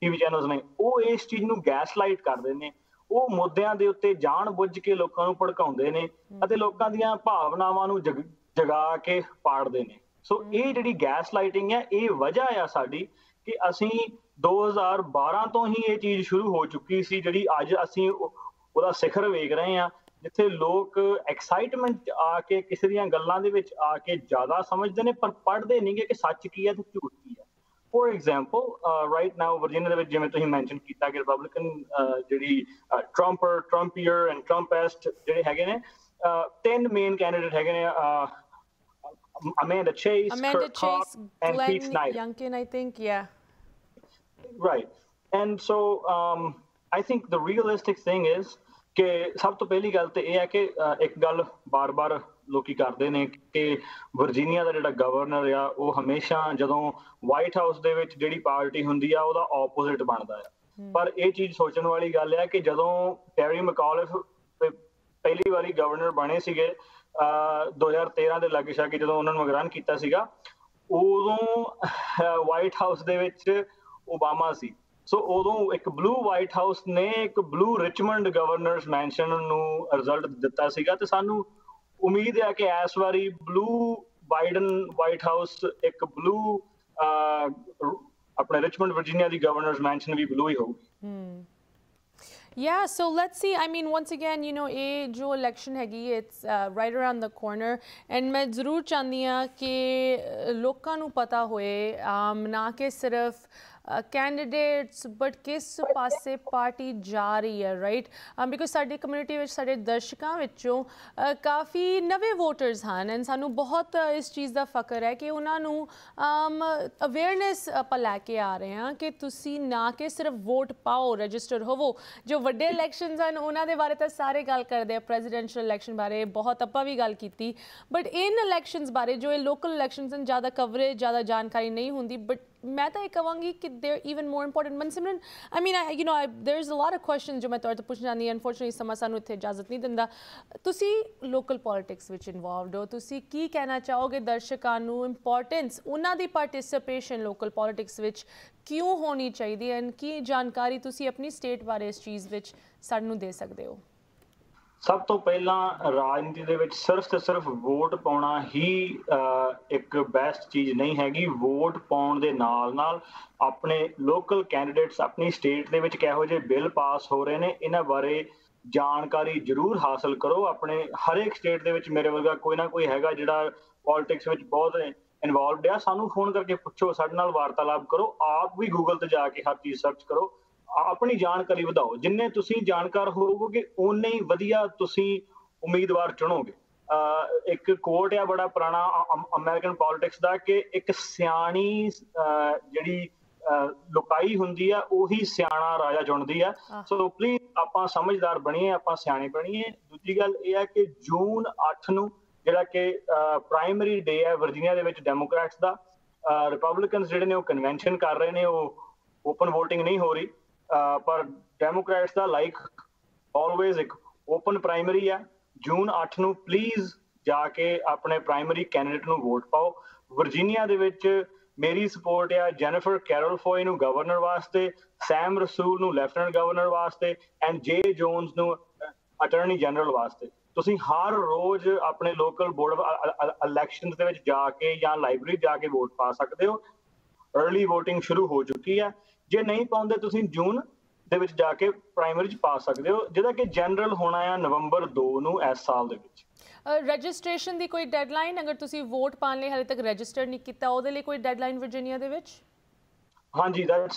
ਟੀਵੀ ਚੈਨਲਸ ਨੇ, ਉਹ ਇਸ ਚੀਜ਼ ਨੂੰ ਗੈਸਲਾਈਟ ਕਰਦੇ ਨੇ। ਉਹ ਮੁੱਦਿਆਂ ਦੇ ਉੱਤੇ ਜਾਣ ਬੁੱਝ ਕੇ ਲੋਕਾਂ ਨੂੰ ਭੜਕਾਉਂਦੇ ਨੇ ਅਤੇ ਲੋਕਾਂ ਦੀਆਂ ਭਾਵਨਾਵਾਂ ਨੂੰ ਜਗਾ ਕੇ ਪਾੜਦੇ ਨੇ। ਸੋ ਇਹ ਜਿਹੜੀ ਗੈਸਲਾਈਟਿੰਗ ਹੈ, ਇਹ ਵਜ੍ਹਾ ਆ ਸਾਡੀ ਕਿ ਅਸੀਂ 2012 ਤੋਂ ਹੀ ਇਹ ਚੀਜ਼ ਸ਼ੁਰੂ ਹੋ ਚੁੱਕੀ ਸੀ, ਜਿਹੜੀ ਅੱਜ ਅਸੀਂ ਉਹਦਾ ਸਿਖਰ ਵੇਖ ਰਹੇ ਹਾਂ, ਜਿੱਥੇ ਲੋਕ ਐਕਸਾਈਟਮੈਂਟ ਆ ਕੇ ਕਿਸੇ ਦੀਆਂ ਗੱਲਾਂ ਦੇ ਵਿੱਚ ਆ ਕੇ ਜ਼ਿਆਦਾ ਸਮਝਦੇ ਨੇ, ਪਰ ਪੜ੍ਹਦੇ ਨਹੀਂਗੇ ਕਿ ਸੱਚ ਕੀ ਹੈ ਤੇ ਝੂਠ ਕੀ ਹੈ। For example, right now Virginia ਦੇ ਵਿੱਚ ਜਿਵੇਂ ਤੁਸੀਂ ਮੈਂਸ਼ਨ ਕੀਤਾ ਕਿ ਰਿਪਬਲਿਕਨ ਜਿਹੜੀ ਟਰੰਪੀਅਰ ਐਂਡ ਟਰੰਪੈਸਟ ਜਿਹੜੇ ਹੈਗੇ ਨੇ, 3 ਮੇਨ ਕੈਂਡੀਡੇਟ ਹੈਗੇ ਨੇ, Amanda Chase, Kurt Cox, and Pete Snyder. Youngkin, I think, yeah. Right. And so I think the realistic thing is ਕਿ ਸਭ ਤੋਂ ਪਹਿਲੀ ਗੱਲ ਤੇ ਇਹ ਹੈ ਕਿ ਇੱਕ ਗੱਲ ਬਾਰ-ਬਾਰ ਲੋਕੀ ਕਰਦੇ ਨੇ ਕਿ ਵਰਜੀਨੀਆ ਦਾ ਜਿਹੜਾ ਗਵਰਨਰ ਆ ਉਹ ਹਮੇਸ਼ਾ ਜਦੋਂ ਵਾਈਟ ਹਾਊਸ ਦੇ ਵਿੱਚ ਜਿਹੜੀ ਪਾਰਟੀ ਹੁੰਦੀ ਆ ਉਹਦਾ ਆਪੋਜ਼ਿਟ ਬਣਦਾ ਆ। ਪਰ ਇਹ ਚੀਜ਼ ਸੋਚਣ ਵਾਲੀ ਗੱਲ ਹੈ ਕਿ ਜਦੋਂ ਟੈਰੀ ਮੈਕਆਲਿਫ ਪਹਿਲੀ ਵਾਰੀ ਗਵਰਨਰ ਬਣੇ ਸੀਗੇ 2013 ਦੇ ਲਾਗੇ ਛਾਗੇ, ਜਦੋਂ ਉਹਨਾਂ ਨੂੰ ਅਗਰਾਨ ਕੀਤਾ ਸੀਗਾ, ਉਦੋਂ ਵਾਈਟ ਹਾਊਸ ਦੇ ਵਿੱਚ ਓਬਾਮਾ ਸੀ। ਸੋ ਉਦੋਂ ਇੱਕ ਬਲੂ ਵਾਈਟ ਹਾਊਸ ਨੇ ਇੱਕ ਬਲੂ ਰਿਚਮੰਡ ਗਵਰਨਰਸ ਮੈਂਸ਼ਨ ਨੂੰ ਰਿਜ਼ਲਟ ਦਿੱਤਾ ਸੀਗਾ, ਤੇ ਸਾਨੂੰ ਉਮੀਦ ਹੈ ਕਿ ਇਸ ਵਾਰੀ ਬਲੂ ਬਾਈਡਨ ਵਾਈਟ ਹਾਊਸ ਇੱਕ ਬਲੂ ਆਪਣੇ ਰਿਚਮੰਡ ਵਰਜੀਨੀਆ ਦੀ ਗਵਰਨਰਸ ਮੈਂਸ਼ਨ ਵੀ ਬਲੂ ਹੀ ਹੋਊਗੀ। Yeah, so let's see. I mean, once again, you know, ये जो election हैगी, it's right around the corner, and मैं ज़रूर चाहती हूँ कि लोगों को पता होए, ना कि सिर्फ कैंडिडेट्स बट किस पासे पार्टी जा रही है, राइट? बिकॉज साडी कम्यूनिटी विच साडे दर्शकों विचों काफ़ी नवे वोटर्स हैं, एंड सानू बहुत इस चीज़ का फकर है कि उन्होंने अवेयरनेस आप लैके आ रहे हैं कि तुसी ना कि सिर्फ वोट पाओ, रजिस्टर होवो। जो वड्डे इलैक्शनस हैं उन्होंने बारे तो सारे गल करते हैं, प्रेजिडेंशियल इलैक्शन बारे बहुत आपां भी गल की, बट इन इलैक्शनस बारे जो लोकल इलैक्शनस हैं ज़्यादा कवरेज ज़्यादा जानकारी नहीं होंगी। बट मैं तो ये कहूँगी कि there even more important. Mansimran, I mean you know there is a lot of question जो मैं तुहाडे तो पुछना चाहती, अनफॉर्चुनेटली समा सानू इत्थे इजाजत नहीं दिंदा। तुसी लोकल पॉलिटिक्स विच इन्वॉल्वड हो, तुसी की कहना चाहोगे दर्शकों नू इंपॉर्टेंस उन्हां दी पार्टिसिपेशन लोकल पॉलिटिक्स विच क्यों होनी चाहिए, एंड की जानकारी तुसी अपनी स्टेट बारे इस चीज़ विच सानू दे सकदे हो? ਸਭ ਤੋਂ ਪਹਿਲਾਂ ਰਾਜਨੀਤੀ ਦੇ ਵਿੱਚ ਸਿਰਫ ਤੇ ਸਿਰਫ ਵੋਟ ਪਾਉਣਾ ਹੀ ਇੱਕ ਬੈਸਟ ਚੀਜ਼ ਨਹੀਂ ਹੈਗੀ। ਵੋਟ ਪਾਉਣ ਦੇ ਨਾਲ ਨਾਲ ਆਪਣੇ ਲੋਕਲ ਕੈਂਡੀਡੇਟਸ ਆਪਣੀ ਸਟੇਟ ਦੇ ਵਿੱਚ ਕਿਹੋ ਜਿਹੇ ਬਿੱਲ ਪਾਸ ਹੋ ਰਹੇ ਨੇ ਇਹਨਾਂ ਬਾਰੇ ਜਾਣਕਾਰੀ ਜ਼ਰੂਰ ਹਾਸਲ ਕਰੋ। ਆਪਣੇ ਹਰੇਕ ਸਟੇਟ ਦੇ ਵਿੱਚ ਮੇਰੇ ਵਰਗਾ ਕੋਈ ਨਾ ਕੋਈ ਹੈਗਾ ਜਿਹੜਾ ਪੋਲਿਟਿਕਸ ਵਿੱਚ ਬਹੁਤ ਇਨਵੋਲਵਡ ਆ, ਸਾਨੂੰ ਫੋਨ ਕਰਕੇ ਪੁੱਛੋ, ਸਾਡੇ ਨਾਲ ਵਾਰਤਾਲਾਪ ਕਰੋ। ਆਪ ਵੀ ਗੂਗਲ ਤੇ ਜਾ ਕੇ ਹਰ ਚੀਜ਼ ਸਰਚ ਕਰੋ, ਆਪਣੀ ਜਾਣਕਾਰੀ ਵਧਾਓ। ਜਿੰਨੇ ਤੁਸੀਂ ਜਾਣਕਾਰ ਹੋਵੋਗੇ ਓਨੇ ਹੀ ਵਧੀਆ ਤੁਸੀਂ ਉਮੀਦਵਾਰ ਚੁਣੋਗੇ। ਇੱਕ ਕੋਟ ਆ ਬੜਾ ਪੁਰਾਣਾ ਅਮਰੀਕਨ ਪੋਲਿਟਿਕਸ ਦਾ ਕਿ ਇੱਕ ਸਿਆਣੀ ਜਿਹੜੀ ਲੁਕਾਈ ਹੁੰਦੀ ਆ ਉਹੀ ਸਿਆਣਾ ਰਾਜਾ ਚੁਣਦੀ ਆ। ਸੋ ਪਲੀਜ਼ ਆਪਾਂ ਸਮਝਦਾਰ ਬਣੀਏ, ਆਪਾਂ ਸਿਆਣੇ ਬਣੀਏ। ਦੂਜੀ ਗੱਲ ਇਹ ਹੈ ਕਿ ਜੂਨ 8 ਨੂੰ ਜਿਹੜਾ ਕਿ ਪ੍ਰਾਇਮਰੀ ਡੇ ਹੈ ਵਰਜੀਨੀਆ ਦੇ ਵਿੱਚ ਡੈਮੋਕ੍ਰੈਟਸ ਦਾ, ਰਿਪਬਲਿਕਨਸ ਜਿਹੜੇ ਨੇ ਉਹ ਕਨਵੈਨਸ਼ਨ ਕਰ ਰਹੇ ਨੇ, ਉਹ ਓਪਨ ਵੋਟਿੰਗ ਨਹੀਂ ਹੋ ਰਹੀ, ਪਰ ਡੈਮੋਕ੍ਰੈਟਸ ਦਾ ਲਾਈਕ ਆਲਵੇਜ਼ ਇੱਕ ਓਪਨ ਪ੍ਰਾਇਮਰੀ ਆ। ਜੂਨ 8 ਨੂੰ ਪਲੀਜ਼ ਜਾ ਕੇ ਆਪਣੇ ਪ੍ਰਾਇਮਰੀ ਕੈਂਡੀਡੇਟ ਨੂੰ ਵੋਟ ਪਾਓ। ਵਰਜੀਨੀਆ ਦੇ ਵਿੱਚ ਮੇਰੀ ਸਪੋਰਟ ਆ ਜੈਨੀਫਰ ਕੈਰਲ ਫੋਏ ਨੂੰ ਗਵਰਨਰ ਵਾਸਤੇ, ਸੈਮ ਰਸੂਲ ਨੂੰ ਲੈਫਟੀਨੈਂਟ ਗਵਰਨਰ ਵਾਸਤੇ, ਐਂਡ ਜੇ ਜੋਨਸ ਨੂੰ ਅਟਾਰਨੀ ਜਨਰਲ ਵਾਸਤੇ। ਤੁਸੀਂ ਹਰ ਰੋਜ਼ ਆਪਣੇ ਲੋਕਲ ਬੋਰਡ ਇਲੈਕਸ਼ਨਸ ਦੇ ਵਿੱਚ ਜਾ ਕੇ ਜਾਂ ਲਾਇਬ੍ਰੇਰੀ ਜਾ ਕੇ ਵੋਟ ਪਾ ਸਕਦੇ ਹੋ। अर्ली वोटिंग शुरू हो चुकी है। जे नहीं पाउंदे तुसीं जून ਦੇ ਵਿੱਚ ਜਾ ਕੇ ਪ੍ਰਾਇਮਰੀ ਚ ਪਾ ਸਕਦੇ ਹੋ, ਜਿਹਦਾ ਕਿ ਜਨਰਲ ਹੋਣਾ ਆ ਨਵੰਬਰ 2 ਨੂੰ ਇਸ ਸਾਲ ਦੇ ਵਿੱਚ। ਰਜਿਸਟ੍ਰੇਸ਼ਨ ਦੀ ਕੋਈ ਡੈਡਲਾਈਨ, ਅਗਰ ਤੁਸੀਂ ਵੋਟ ਪਾਉਣ ਲਈ ਹਾਲੇ ਤੱਕ ਰਜਿਸਟਰ ਨਹੀਂ ਕੀਤਾ ਉਹਦੇ ਲਈ ਕੋਈ ਡੈਡਲਾਈਨ ਵਰਜੀਨੀਆ ਦੇ ਵਿੱਚ? ਹਾਂਜੀ, that's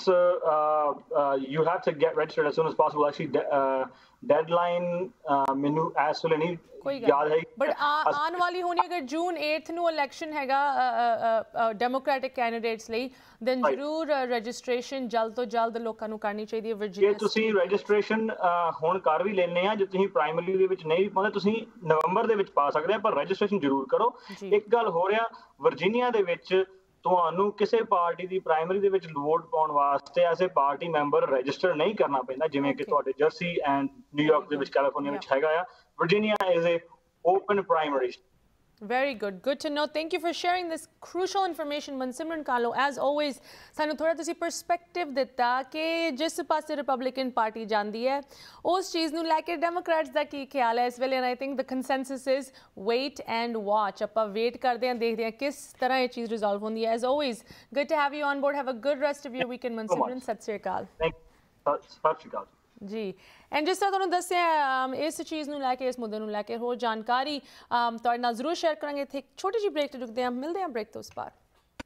you have to get registered as soon as possible. Actually deadline ਮੈਨੂੰ ਇਸ ਵੇਲੇ ਨਹੀਂ ਯਾਦ ਹੈ, ਬਟ ਆਉਣ ਵਾਲੀ ਹੋਣੀ ਅਗਰ ਜੂਨ 8 ਨੂੰ ਇਲੈਕਸ਼ਨ ਹੈਗਾ ਡੈਮੋਕ੍ਰੈਟਿਕ ਕੈਂਡੀਡੇਟਸ ਲਈ, ਦੈਨ ਜ਼ਰੂਰ ਰਜਿਸਟ੍ਰੇਸ਼ਨ ਜਲਦ ਤੋਂ ਜਲਦ ਲੋਕਾਂ ਨੂੰ ਕਰਨੀ ਚਾਹੀਦੀ ਹੈ ਵਰਜੀਨੀਆ। ਜੇ ਤੁਸੀਂ ਰਜਿਸਟ੍ਰੇਸ਼ਨ ਹੁਣ ਕਰ ਵੀ ਲੈਣੇ ਆ, ਜੇ ਤੁਸੀਂ ਪ੍ਰਾਇਮਰੀ ਦੇ ਵਿੱਚ ਨਹੀਂ ਵੀ ਪਾਉਂਦੇ ਤੁਸੀਂ ਨਵੰਬਰ ਦੇ ਵਿੱਚ ਪਾ ਸਕਦੇ ਆ, ਪਰ ਰਜਿਸਟ੍ਰੇਸ਼ਨ ਜ਼ਰੂਰ ਕਰੋ। ਇੱਕ ਗੱਲ ਹੋ ਰਿਹਾ ਵਰਜੀਨੀਆ ਦੇ ਵਿੱਚ, ਤੁਹਾਨੂੰ ਕਿਸੇ ਪਾਰਟੀ ਦੀ ਪ੍ਰਾਇਮਰੀ ਦੇ ਵਿੱਚ ਵੋਟ ਪਾਉਣ ਵਾਸਤੇ as a party member register ਨਹੀਂ ਕਰਨਾ ਪੈਂਦਾ, ਜਿਵੇਂ ਕਿ ਤੁਹਾਡੇ ਜਰਸੀ ਐਂਡ ਨਿਊਯਾਰਕ ਦੇ ਵਿੱਚ ਕੈਲੀਫੋਰਨੀਆ ਵਿੱਚ ਹੈਗਾ ਆ। Virginia is a open primary. Very good. Good to know. Thank you for sharing this crucial information, Mansimran Kahlon. As always, ਸਾਨੂੰ ਥੋੜਾ ਤੁਸੀਂ perspective ਦਿੱਤਾ ਕਿ ਜਿਸ ਪਾਸੇ ਰਿਪਬਲਿਕਨ ਪਾਰਟੀ ਜਾਂਦੀ ਹੈ ਉਸ ਚੀਜ਼ ਨੂੰ ਲੈ ਕੇ ਡੈਮੋਕ੍ਰੈਟਸ ਦਾ ਕੀ ਖਿਆਲ ਹੈ ਇਸ ਵੇਲੇ, and I think the consensus is wait and watch. ਆਪਾਂ ਵੇਟ ਕਰਦੇ ਹਾਂ, ਦੇਖਦੇ ਹਾਂ ਕਿਸ ਤਰ੍ਹਾਂ ਇਹ ਚੀਜ਼ ਰਿਜ਼ੋਲਵ ਹੁੰਦੀ ਹੈ. As always, good to have you on board. Have a good rest of your weekend, Mansimran. ਸਤਿ ਸ਼੍ਰੀ ਅਕਾਲ. ਸਤਿ ਸ਼੍ਰੀ ਅਕਾਲ ਜੀ. ਐਂਡ ਜਿਸ ਤਰ੍ਹਾਂ ਤੁਹਾਨੂੰ ਦੱਸਿਆ ਇਸ ਚੀਜ਼ ਨੂੰ ਲੈ ਕੇ, ਇਸ ਮੁੱਦੇ ਨੂੰ ਲੈ ਕੇ ਹੋਰ ਜਾਣਕਾਰੀ ਤੁਹਾਡੇ ਨਾਲ ਜ਼ਰੂਰ ਸ਼ੇਅਰ ਕਰਾਂਗੇ. ਇੱਥੇ ਇੱਕ ਛੋਟੀ ਜਿਹੀ ਬ੍ਰੇਕ ਤੇ ਰੁਕਦੇ ਹਾਂ, ਮਿਲਦੇ ਹਾਂ ਬ੍ਰੇਕ ਤੋਂ ਉਸ ਪਾਰ.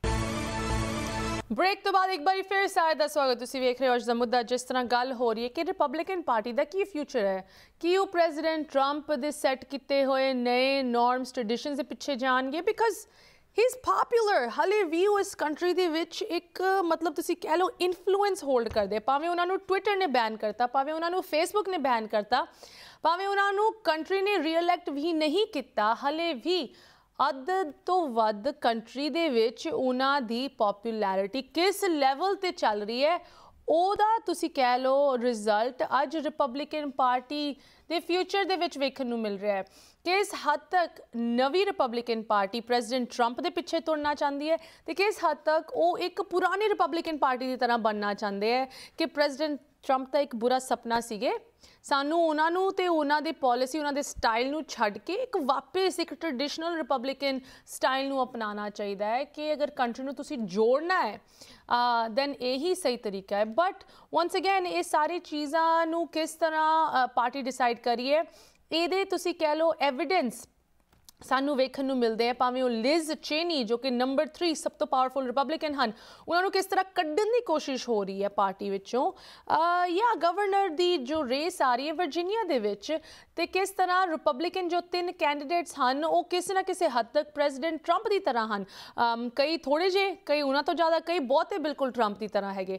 ਬ੍ਰੇਕ ਤੋਂ ਬਾਅਦ ਇੱਕ ਵਾਰੀ ਫਿਰ ਸਾਰੇ ਦਾ ਸਵਾਗਤ. ਤੁਸੀਂ ਵੇਖ ਰਹੇ ਹੋ ਅੱਜ ਦਾ ਮੁੱਦਾ. ਜਿਸ ਤਰ੍ਹਾਂ ਗੱਲ ਹੋ ਰਹੀ ਹੈ ਕਿ ਰਿਪਬਲਿਕਨ ਪਾਰਟੀ ਦਾ ਕੀ ਫਿਊਚਰ ਹੈ, ਕੀ ਉਹ ਪ੍ਰੈਜ਼ੀਡੈਂਟ ਟਰੰਪ ਦੇ ਸੈੱਟ ਕੀਤੇ ਹੋਏ ਨਵੇਂ ਨੋਰਮਸ ਟ੍ਰੈਡੀਸ਼ਨਸ ਦੇ ਪਿੱਛੇ ਜਾਣਗੇ, ਬਿਕਾਜ਼ ਹੀ ਇਜ਼ ਪੋਪੂਲਰ. ਹਾਲੇ ਵੀ ਉਹ ਇਸ ਕੰਟਰੀ ਦੇ ਵਿੱਚ ਇੱਕ ਮਤਲਬ ਤੁਸੀਂ ਕਹਿ ਲਓ ਇਨਫਲੂਐਂਸ ਹੋਲਡ ਕਰਦੇ. ਭਾਵੇਂ ਉਹਨਾਂ ਨੂੰ ਟਵਿੱਟਰ ਨੇ ਬੈਨ ਕਰਤਾ, ਭਾਵੇਂ ਉਹਨਾਂ ਨੂੰ ਫੇਸਬੁੱਕ ਨੇ ਬੈਨ ਕਰਤਾ, ਭਾਵੇਂ ਉਹਨਾਂ ਨੂੰ ਕੰਟਰੀ ਨੇ ਰੀਇਲੈਕਟ ਵੀ ਨਹੀਂ ਕੀਤਾ, ਹਾਲੇ ਵੀ ਅੱਧ ਤੋਂ ਵੱਧ ਕੰਟਰੀ ਦੇ ਵਿੱਚ ਉਹਨਾਂ ਦੀ ਪੋਪੂਲੈਰਿਟੀ ਕਿਸ ਲੈਵਲ 'ਤੇ ਚੱਲ ਰਹੀ ਹੈ ਉਹਦਾ ਤੁਸੀਂ ਕਹਿ ਲਓ ਰਿਜ਼ਲਟ ਅੱਜ ਰਿਪਬਲਿਕਨ ਪਾਰਟੀ ਦੇ ਫਿਊਚਰ ਦੇ ਵਿੱਚ ਵੇਖਣ ਨੂੰ ਮਿਲ ਰਿਹਾ ਹੈ. ਕਿਸ ਹੱਦ ਤੱਕ ਨਵੀਂ ਰਿਪਬਲਿਕਨ ਪਾਰਟੀ ਪ੍ਰੈਜ਼ੀਡੈਂਟ ਟਰੰਪ ਦੇ ਪਿੱਛੇ ਤੁਰਨਾ ਚਾਹੁੰਦੀ ਹੈ ਤੇ ਕਿਸ ਹੱਦ ਤੱਕ ਉਹ ਇੱਕ ਪੁਰਾਣੀ ਰਿਪਬਲਿਕਨ ਪਾਰਟੀ ਦੀ ਤਰ੍ਹਾਂ ਬਣਨਾ ਚਾਹੁੰਦੇ ਹੈ ਕਿ ਪ੍ਰੈਜ਼ੀਡੈਂਟ ਟਰੰਪ ਦਾ ਇੱਕ ਬੁਰਾ ਸੁਪਨਾ ਸੀਗੇ, ਸਾਨੂੰ ਉਹਨਾਂ ਨੂੰ ਤੇ ਉਹਨਾਂ ਦੀ ਪਾਲਿਸੀ, ਉਹਨਾਂ ਦੇ ਸਟਾਈਲ ਨੂੰ ਛੱਡ ਕੇ ਇੱਕ ਵਾਪਸ ਇੱਕ ਟ੍ਰੈਡੀਸ਼ਨਲ ਰਿਪਬਲਿਕਨ ਸਟਾਈਲ ਨੂੰ ਅਪਣਾਉਣਾ ਚਾਹੀਦਾ ਹੈ ਕਿ ਅਗਰ ਕੰਟਰੀ ਨੂੰ ਤੁਸੀਂ ਜੋੜਨਾ ਹੈ ਦੈਨ ਇਹੀ ਸਹੀ ਤਰੀਕਾ ਹੈ. ਬਟ ਵਾਂਸ ਅਗੇਨ ਇਹ ਸਾਰੀ ਚੀਜ਼ਾਂ ਨੂੰ ਕਿਸ ਤਰ੍ਹਾਂ ਪਾਰਟੀ ਡਿਸਾਈਡ ਕਰੀਏ ਇਹਦੇ ਤੁਸੀਂ ਕਹਿ ਲਓ ਐਵੀਡੈਂਸ ਸਾਨੂੰ ਵੇਖਣ ਨੂੰ ਮਿਲਦੇ ਆ. ਭਾਵੇਂ ਉਹ ਲਿਜ਼ ਚੇਨੀ ਜੋ ਕਿ ਨੰਬਰ 3 ਸਭ ਤੋਂ ਪਾਵਰਫੁਲ ਰਿਪਬਲਿਕਨ ਹਨ, ਉਹਨਾਂ ਨੂੰ ਕਿਸ ਤਰ੍ਹਾਂ ਕੱਢਣ ਦੀ ਕੋਸ਼ਿਸ਼ ਹੋ ਰਹੀ ਹੈ ਪਾਰਟੀ ਵਿੱਚੋਂ, ਜਾਂ ਗਵਰਨਰ ਦੀ ਜੋ ਰੇਸ ਆ ਰਹੀ ਹੈ ਵਰਜੀਨੀਆ ਦੇ ਵਿੱਚ, ਤੇ ਕਿਸ ਤਰ੍ਹਾਂ ਰਿਪਬਲਿਕਨ ਜੋ 3 ਕੈਂਡੀਡੇਟਸ ਹਨ ਉਹ ਕਿਸੇ ਨਾ ਕਿਸੇ ਹੱਦ ਤੱਕ ਪ੍ਰੈਜ਼ੀਡੈਂਟ ਟਰੰਪ ਦੀ ਤਰ੍ਹਾਂ ਹਨ. ਕਈ ਥੋੜ੍ਹੇ ਜਿਹੇ, ਕਈ ਉਹਨਾਂ ਤੋਂ ਜ਼ਿਆਦਾ, ਕਈ ਬਹੁਤੇ ਬਿਲਕੁਲ ਟਰੰਪ ਦੀ ਤਰ੍ਹਾਂ ਹੈਗੇ.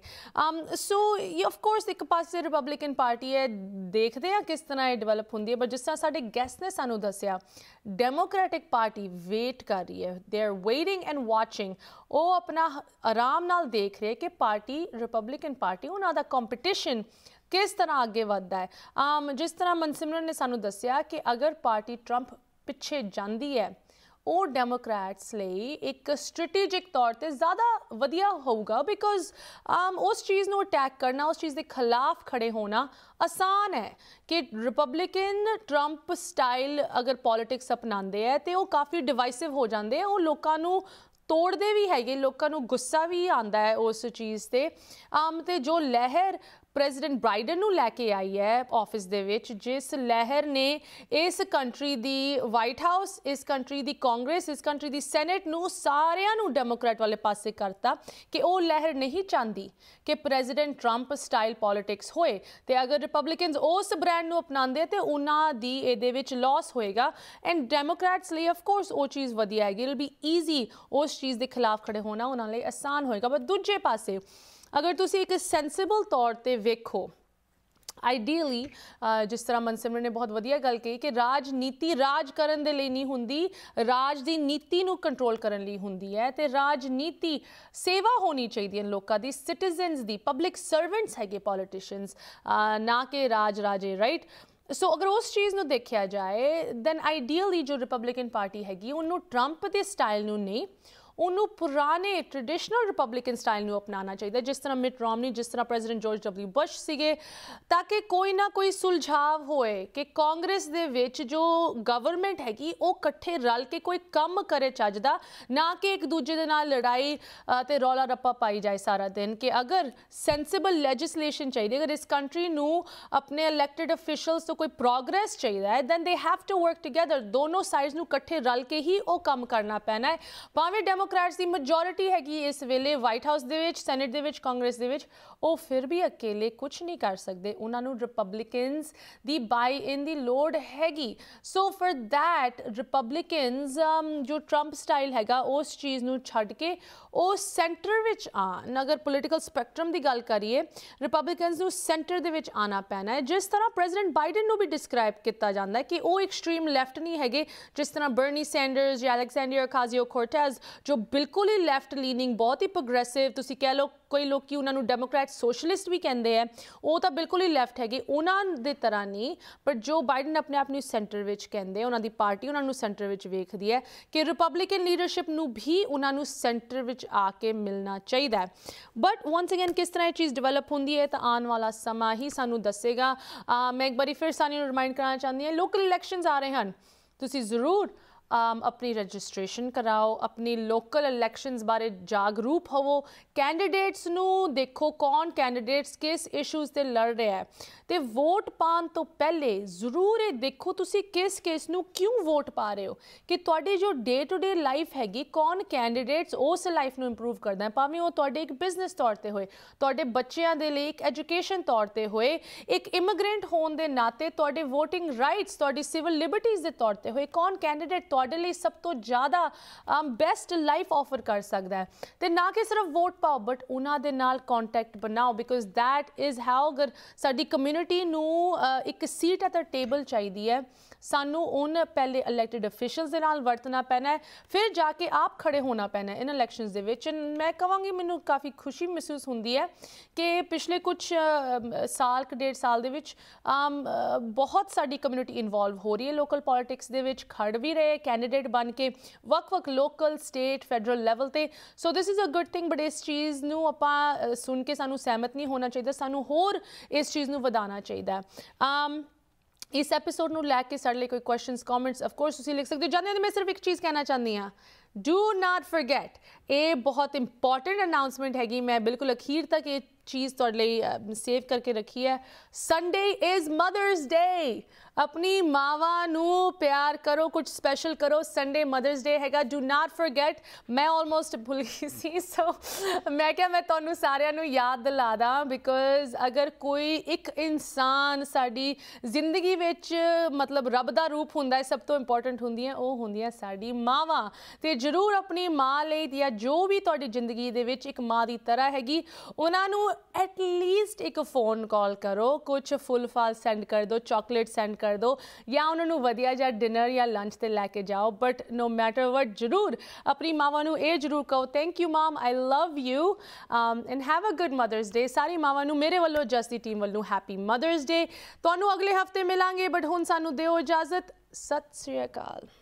ਸੋ ਆਫ ਕੋਰਸ ਇੱਕ ਪਾਸੇ ਰਿਪਬਲਿਕਨ ਪਾਰਟੀ ਹੈ, ਦੇਖਦੇ ਹਾਂ ਕਿਸ ਤਰ੍ਹਾਂ ਇਹ ਡਿਵੈਲਪ ਹੁੰਦੀ ਹੈ. ਬਟ ਜਿਸ ਤਰ੍ਹਾਂ ਸਾਡੇ ਗੈਸਟ ਨੇ ਸਾਨੂੰ ਦੱਸਿਆ ਡੈਮੋਕ੍ਰੈਟਿਕ ਪਾਰਟੀ ਵੇਟ ਕਰ ਰਹੀ ਹੈ, they are waiting and watching. ਉਹ ਆਪਣਾ ਆਰਾਮ ਨਾਲ ਦੇਖ ਰਹੇ ਕਿ ਪਾਰਟੀ ਰਿਪਬਲਿਕਨ ਪਾਰਟੀ ਉਹਨਾਂ ਦਾ ਕੰਪੀਟੀਸ਼ਨ ਕਿਸ ਤਰ੍ਹਾਂ ਅੱਗੇ ਵੱਧਦਾ ਹੈ. ਜਿਸ ਤਰ੍ਹਾਂ ਮਨਸਿਮਰਨ ਨੇ ਸਾਨੂੰ ਦੱਸਿਆ ਕਿ ਅਗਰ ਪਾਰਟੀ ਟਰੰਪ ਪਿੱਛੇ ਜਾਂਦੀ ਹੈ ਉਹ ਡੈਮੋਕ੍ਰੈਟਸ ਲਈ ਇੱਕ ਸਟ੍ਰੈਟੇਜਿਕ ਤੌਰ 'ਤੇ ਜ਼ਿਆਦਾ ਵਧੀਆ ਹੋਊਗਾ, ਬਿਕੋਜ਼ ਉਸ ਚੀਜ਼ ਨੂੰ ਅਟੈਕ ਕਰਨਾ, ਉਸ ਚੀਜ਼ ਦੇ ਖਿਲਾਫ ਖੜੇ ਹੋਣਾ ਆਸਾਨ ਹੈ ਕਿ ਰਿਪਬਲਿਕਨ ਟਰੰਪ ਸਟਾਈਲ ਅਗਰ ਪੋਲੀਟਿਕਸ ਅਪਣਾਉਂਦੇ ਹੈ ਤੇ ਉਹ ਕਾਫੀ ਡਿਵਾਈਸਿਵ ਹੋ ਜਾਂਦੇ ਆ, ਉਹ ਲੋਕਾਂ ਨੂੰ ਤੋੜਦੇ ਵੀ ਹੈਗੇ, ਲੋਕਾਂ ਨੂੰ ਗੁੱਸਾ ਵੀ ਆਉਂਦਾ ਹੈ ਉਸ ਚੀਜ਼ 'ਤੇ. ਤੇ ਜੋ ਲਹਿਰ ਪ੍ਰੈਜ਼ੀਡੈਂਟ ਬਾਈਡਨ ਨੂੰ ਲੈ ਕੇ ਆਈ ਹੈ ਆਫਿਸ ਦੇ ਵਿੱਚ, ਜਿਸ ਲਹਿਰ ਨੇ ਇਸ ਕੰਟਰੀ ਦੀ ਵਾਈਟ ਹਾਊਸ, ਇਸ ਕੰਟਰੀ ਦੀ ਕਾਂਗਰਸ, ਇਸ ਕੰਟਰੀ ਦੀ ਸੈਨੇਟ ਨੂੰ ਸਾਰਿਆਂ ਨੂੰ ਡੈਮੋਕ੍ਰੈਟ ਵਾਲੇ ਪਾਸੇ ਕਰਤਾ ਕਿ ਉਹ ਲਹਿਰ ਨਹੀਂ ਚਾਹੁੰਦੀ ਕਿ ਪ੍ਰੈਜ਼ੀਡੈਂਟ ਟਰੰਪ ਸਟਾਈਲ ਪੋਲੀਟਿਕਸ ਹੋਏ. ਤੇ ਅਗਰ ਰਿਪਬਲਿਕਨਸ ਉਸ ਬ੍ਰਾਂਡ ਨੂੰ ਅਪਣਾਉਂਦੇ ਤੇ ਉਹਨਾਂ ਦੀ ਇਹਦੇ ਵਿੱਚ ਲਾਸ ਹੋਏਗਾ. ਐਂਡ ਡੈਮੋਕ੍ਰੈਟਸ ਲਈ ਆਫ ਕੋਰਸ ਉਹ ਚੀਜ਼ ਵਧੀਆ ਹੈਗੀ, ਇਟ ਵਿਲ ਬੀ ਈਜ਼ੀ, ਉਸ ਚੀਜ਼ ਦੇ ਖਿਲਾਫ ਖੜੇ ਹੋਣਾ ਉਹਨਾਂ ਲਈ ਆਸਾਨ ਹੋਏਗਾ. ਬਟ ਦੂਜੇ ਪਾਸੇ ਅਗਰ ਤੁਸੀਂ ਇੱਕ ਸੈਂਸਿਬਲ ਤੌਰ 'ਤੇ ਵੇਖੋ, ਆਈਡੀਅਲੀ ਜਿਸ ਤਰ੍ਹਾਂ ਮਨਸਿਮਰਨ ਨੇ ਬਹੁਤ ਵਧੀਆ ਗੱਲ ਕਹੀ ਕਿ ਰਾਜਨੀਤੀ ਰਾਜ ਕਰਨ ਦੇ ਲਈ ਨਹੀਂ ਹੁੰਦੀ, ਰਾਜ ਦੀ ਨੀਤੀ ਨੂੰ ਕੰਟਰੋਲ ਕਰਨ ਲਈ ਹੁੰਦੀ ਹੈ. ਤੇ ਰਾਜਨੀਤੀ ਸੇਵਾ ਹੋਣੀ ਚਾਹੀਦੀ ਹੈ ਲੋਕਾਂ ਦੀ, ਸਿਟੀਜ਼ਨਸ ਦੀ, ਪਬਲਿਕ ਸਰਵੈਂਟਸ ਹੈਗੇ ਪੋਲੀਟੀਸ਼ੀਅਨਸ, ਨਾ ਕਿ ਰਾਜ ਰਾਜੇ, ਰਾਈਟ. ਸੋ ਅਗਰ ਉਸ ਚੀਜ਼ ਨੂੰ ਦੇਖਿਆ ਜਾਏ ਦੈਨ ਆਈਡੀਅਲੀ ਜੋ ਰਿਪਬਲਿਕਨ ਪਾਰਟੀ ਹੈਗੀ ਉਹਨੂੰ ਟਰੰਪ ਦੇ ਸਟਾਈਲ ਨੂੰ ਨਹੀਂ, ਉਹਨੂੰ ਪੁਰਾਣੇ ਟ੍ਰੈਡੀਸ਼ਨਲ ਰਿਪਬਲਿਕਨ ਸਟਾਈਲ ਨੂੰ ਅਪਣਾਉਣਾ ਚਾਹੀਦਾ, ਜਿਸ ਤਰ੍ਹਾਂ ਮਿਟ ਰੋਮਨੀ, ਜਿਸ ਤਰ੍ਹਾਂ ਪ੍ਰੈਜ਼ੀਡੈਂਟ ਜਾਰਜ ਡਬਲਿਊ ਬੁਸ਼ ਸੀਗੇ, ਤਾਂ ਕਿ ਕੋਈ ਨਾ ਕੋਈ ਸੁਲਝਾਵ ਹੋਏ ਕਿ ਕਾਂਗਰਸ ਦੇ ਵਿੱਚ ਜੋ ਗਵਰਨਮੈਂਟ ਹੈਗੀ ਉਹ ਇਕੱਠੇ ਰਲ ਕੇ ਕੋਈ ਕੰਮ ਕਰੇ ਚੱਜ ਦਾ, ਨਾ ਕਿ ਇੱਕ ਦੂਜੇ ਦੇ ਨਾਲ ਲੜਾਈ ਤੇ ਰੌਲਾ ਰੱਪਾ ਪਾਈ ਜਾਏ ਸਾਰਾ ਦਿਨ. ਕਿ ਅਗਰ ਸੈਂਸਿਬਲ ਲੈਜਿਸਲੇਸ਼ਨ ਚਾਹੀਦੀ, ਅਗਰ ਇਸ ਕੰਟਰੀ ਨੂੰ ਆਪਣੇ ਇਲੈਕਟਡ ਅਫੀਸ਼ੀਅਲਸ ਤੋਂ ਕੋਈ ਪ੍ਰੋਗਰੈਸ ਚਾਹੀਦਾ ਹੈ then they have to work together. ਦੋਨੋਂ ਸਾਈਡਸ ਨੂੰ ਇਕੱਠੇ ਰਲ ਕੇ ਹੀ ਉਹ ਕੰਮ ਕਰਨਾ ਪੈਣਾ ਹੈ. ਭਾਵੇਂ ਡੈਮੋਕ੍ਰੈਟਸ ਦੀ ਮੈਜੋਰਿਟੀ ਹੈਗੀ ਇਸ ਵੇਲੇ ਵਾਈਟ ਹਾਊਸ ਦੇ ਵਿੱਚ, ਸੈਨੇਟ ਦੇ ਵਿੱਚ, ਕਾਂਗਰਸ ਦੇ ਵਿੱਚ, ਉਹ ਫਿਰ ਵੀ ਅਕੇਲੇ ਕੁਝ ਨਹੀਂ ਕਰ ਸਕਦੇ. ਉਹਨਾਂ ਨੂੰ ਰਿਪਬਲਿਕਨਸ ਦੀ ਬਾਈ ਇਨ ਦੀ ਲੋੜ ਹੈਗੀ. ਸੋ ਫॉर दैट ਰਿਪਬਲਿਕਨਸ ਜੋ ਟਰੰਪ ਸਟਾਈਲ ਹੈਗਾ ਉਸ ਚੀਜ਼ ਨੂੰ ਛੱਡ ਕੇ ਉਹ ਸੈਂਟਰ ਵਿੱਚ ਆਉਣ. ਅਗਰ ਪੋਲੀਟੀਕਲ ਸਪੈਕਟਰਮ ਦੀ ਗੱਲ ਕਰੀਏ ਰਿਪਬਲਿਕਨਸ ਨੂੰ ਸੈਂਟਰ ਦੇ ਵਿੱਚ ਆਉਣਾ ਪੈਣਾ ਹੈ. ਜਿਸ ਤਰ੍ਹਾਂ ਪ੍ਰੈਜ਼ੀਡੈਂਟ ਬਾਈਡਨ ਨੂੰ ਵੀ ਡਿਸਕ੍ਰਾਈਬ ਕੀਤਾ ਜਾਂਦਾ ਹੈ ਕਿ ਉਹ ਐਕਸਟ੍ਰੀਮ ਲੈਫਟ ਨਹੀਂ ਹੈਗੇ, ਜਿਸ ਤਰ੍ਹਾਂ ਬਰਨੀ ਸੈਂਡਰਸ ਜਾਂ ਅਲੈਗਜ਼ੈਂਡਰ ਕਾਸੀਓ-ਕੋਰਟੇਜ਼ ਜੋ ਬਿਲਕੁਲ ਹੀ ਲੈਫਟ ਲੀਨਿੰਗ ਬਹੁਤ ਹੀ ਪ੍ਰੋਗਰੈਸਿਵ ਤੁਸੀਂ ਕਹਿ ਲਓ ਕੋਈ ਲੋਕੀ ਉਹਨਾਂ ਨੂੰ ਡੈਮੋਕ੍ਰੈਟ ਸੋਸ਼ਲਿਸਟ ਵੀ ਕਹਿੰਦੇ ਆ ਉਹ ਤਾਂ ਬਿਲਕੁਲ ਹੀ ਲੈਫਟ ਹੈਗੇ ਉਹਨਾਂ ਦੇ ਤਰ੍ਹਾਂ ਨਹੀਂ ਪਰ ਜੋ ਬਾਈਡਨ ਆਪਣੇ ਆਪ ਨੂੰ ਸੈਂਟਰ ਵਿੱਚ ਕਹਿੰਦੇ ਉਹਨਾਂ ਦੀ ਪਾਰਟੀ ਉਹਨਾਂ ਨੂੰ ਸੈਂਟਰ ਵਿੱਚ ਵੇਖਦੀ ਹੈ ਕਿ ਰਿਪਬਲਿਕਨ ਲੀਡਰਸ਼ਿਪ ਨੂੰ ਵੀ ਉਹਨਾਂ ਨੂੰ ਸੈਂਟਰ ਵਿੱਚ ਆ ਕੇ ਮਿਲਣਾ ਚਾਹੀਦਾ ਹੈ ਬਟ ਵਾਂਸ ਅਗੇਨ ਕਿਸ ਤਰ੍ਹਾਂ ਇਹ ਚੀਜ਼ ਡਿਵੈਲਪ ਹੁੰਦੀ ਹੈ ਤਾਂ ਆਉਣ ਵਾਲਾ ਸਮਾਂ ਹੀ ਸਾਨੂੰ ਦੱਸੇਗਾ ਮੈਂ ਇੱਕ ਵਾਰੀ ਫਿਰ ਸਾਨੂੰ ਰਿਮਾਈਂਡ ਕਰਨਾ ਚਾਹੁੰਦੀ ਹਾਂ ਲੋਕਲ ਇਲੈਕਸ਼ਨਸ ਆ ਰਹੇ ਹਨ ਤੁਸੀਂ ਜ਼ਰੂਰ अपनी रजिस्ट्रेशन कराओ अपनी लोकल इलैक्शनस बारे जागरूक होवो कैंडिडेट्स नू देखो कौन कैंडिडेट्स किस इशूज़ ते लड़ रहा है तो वोट पान तो पहले जरूर ये देखो तुसी किस केस नू क्यों वोट पा रहे हो कि तुहाडी जो डे टू डे लाइफ हैगी कौन कैंडिडेट्स उस लाइफ नू इंप्रूव करदा है भावें वो तुहाडे एक बिजनेस तौर ते होए तुहाडे बच्चों दे लई एक एजुकेशन तौर ते होए एक इमिग्रेंट होने दे नाते तुहाडे वोटिंग राइट्स तुहाडी सिविल लिबर्टीज़ दे तौर ते होए कौन कैंडिडेट ਤੁਹਾਡੇ ਲਈ ਸਭ ਤੋਂ ਜ਼ਿਆਦਾ ਬੈਸਟ ਲਾਈਫ ਆਫਰ ਕਰ ਸਕਦਾ ਹੈ ਤੇ ਨਾ ਕਿ ਸਿਰਫ ਵੋਟ ਪਾਓ ਬਟ ਉਹਨਾਂ ਦੇ ਨਾਲ ਕੰਟੈਕਟ ਬਣਾਓ ਬਿਕੋਜ਼ ਦੈਟ ਇਜ਼ ਹਾਊ ਅਗਰ ਸਾਡੀ ਕਮਿਊਨਿਟੀ ਨੂੰ ਇੱਕ ਸੀਟ ਐਟ ਦ ਟੇਬਲ ਚਾਹੀਦੀ ਹੈ ਸਾਨੂੰ ਉਹਨਾਂ ਪਹਿਲੇ ਇਲੈਕਟਿਡ ਅਫੀਸ਼ੀਅਲਸ ਦੇ ਨਾਲ ਵਰਤਣਾ ਪੈਣਾ ਹੈ ਫਿਰ ਜਾ ਕੇ ਆਪ ਖੜੇ ਹੋਣਾ ਪੈਣਾ ਇਨ ਇਲੈਕਸ਼ਨਸ ਦੇ ਵਿੱਚ ਮੈਂ ਕਹਾਂਗੀ ਮੈਨੂੰ ਕਾਫੀ ਖੁਸ਼ੀ ਮਹਿਸੂਸ ਹੁੰਦੀ ਹੈ ਕਿ ਪਿਛਲੇ ਕੁਝ ਸਾਲ ਕੁ ਡੇਢ ਸਾਲ ਦੇ ਵਿੱਚ ਬਹੁਤ ਸਾਡੀ ਕਮਿਊਨਿਟੀ ਇਨਵੋਲਵ ਹੋ ਰਹੀ ਹੈ ਲੋਕਲ ਪੋਲਿਟਿਕਸ ਦੇ ਵਿੱਚ ਖੜ ਵੀ ਰਹੇ कैंडिडेट बन के वक लोकल स्टेट फैडरल लैवल ते so this is a good thing but इस चीज़ नूं आपां सुन के सानू सहमत नहीं होना चाहिए सानू होर इस चीज़ नूं वधाना चाहिए इस एपीसोड नूं लैके साडे लई कोई क्वेश्चनस कमेंट्स ऑफ कोर्स तुसीं लिख सकते हो जांदे मैं सिर्फ एक चीज़ कहना चाहती हाँ डू नॉट फॉरगेट ये बहुत इंपॉर्टेंट अनाउंसमेंट हैगी मैं बिल्कुल अखीर तक ये चीज़ तुहाडे लई सेव करके रखी है संडे इज़ मदर्स डे अपनी मावां नूं प्यार करो कुछ स्पैशल करो संडे मदर्स डे हैगा डू नॉट फॉरगेट मैं ऑलमोस्ट भुल गई सी सो मैं क्या मैं तुहानूं सारिआं नूं याद दिला दा बिकॉज अगर कोई एक इंसान साडी जिंदगी विच मतलब रब दा रूप हुंदा है सब तो इंपॉर्टेंट हुंदियां ओह हुंदियां साडी मावां ते जरूर अपनी माँ लई या जो भी तुहाडी जिंदगी दे विच एक माँ दी तरह हैगी उन्हां नूं एटलीस्ट एक फोन कॉल करो कुछ फुल फाल सेंड कर दो चॉकलेट सेंड कर दो या उन्होंने वधिया जा डिनर या लंच ते लैके जाओ बट नो मैटर वट जरूर अपनी मावां नूं ये जरूर कहो thank you mom I love you and have a good mother's day सारी मावां नूं मेरे वालों जस दी टीम वालों हैप्पी मदर्स डे तुहानूं अगले हफ्ते मिलांगे बट हुण सानूं दिओ इजाजत सत श्री अकाल।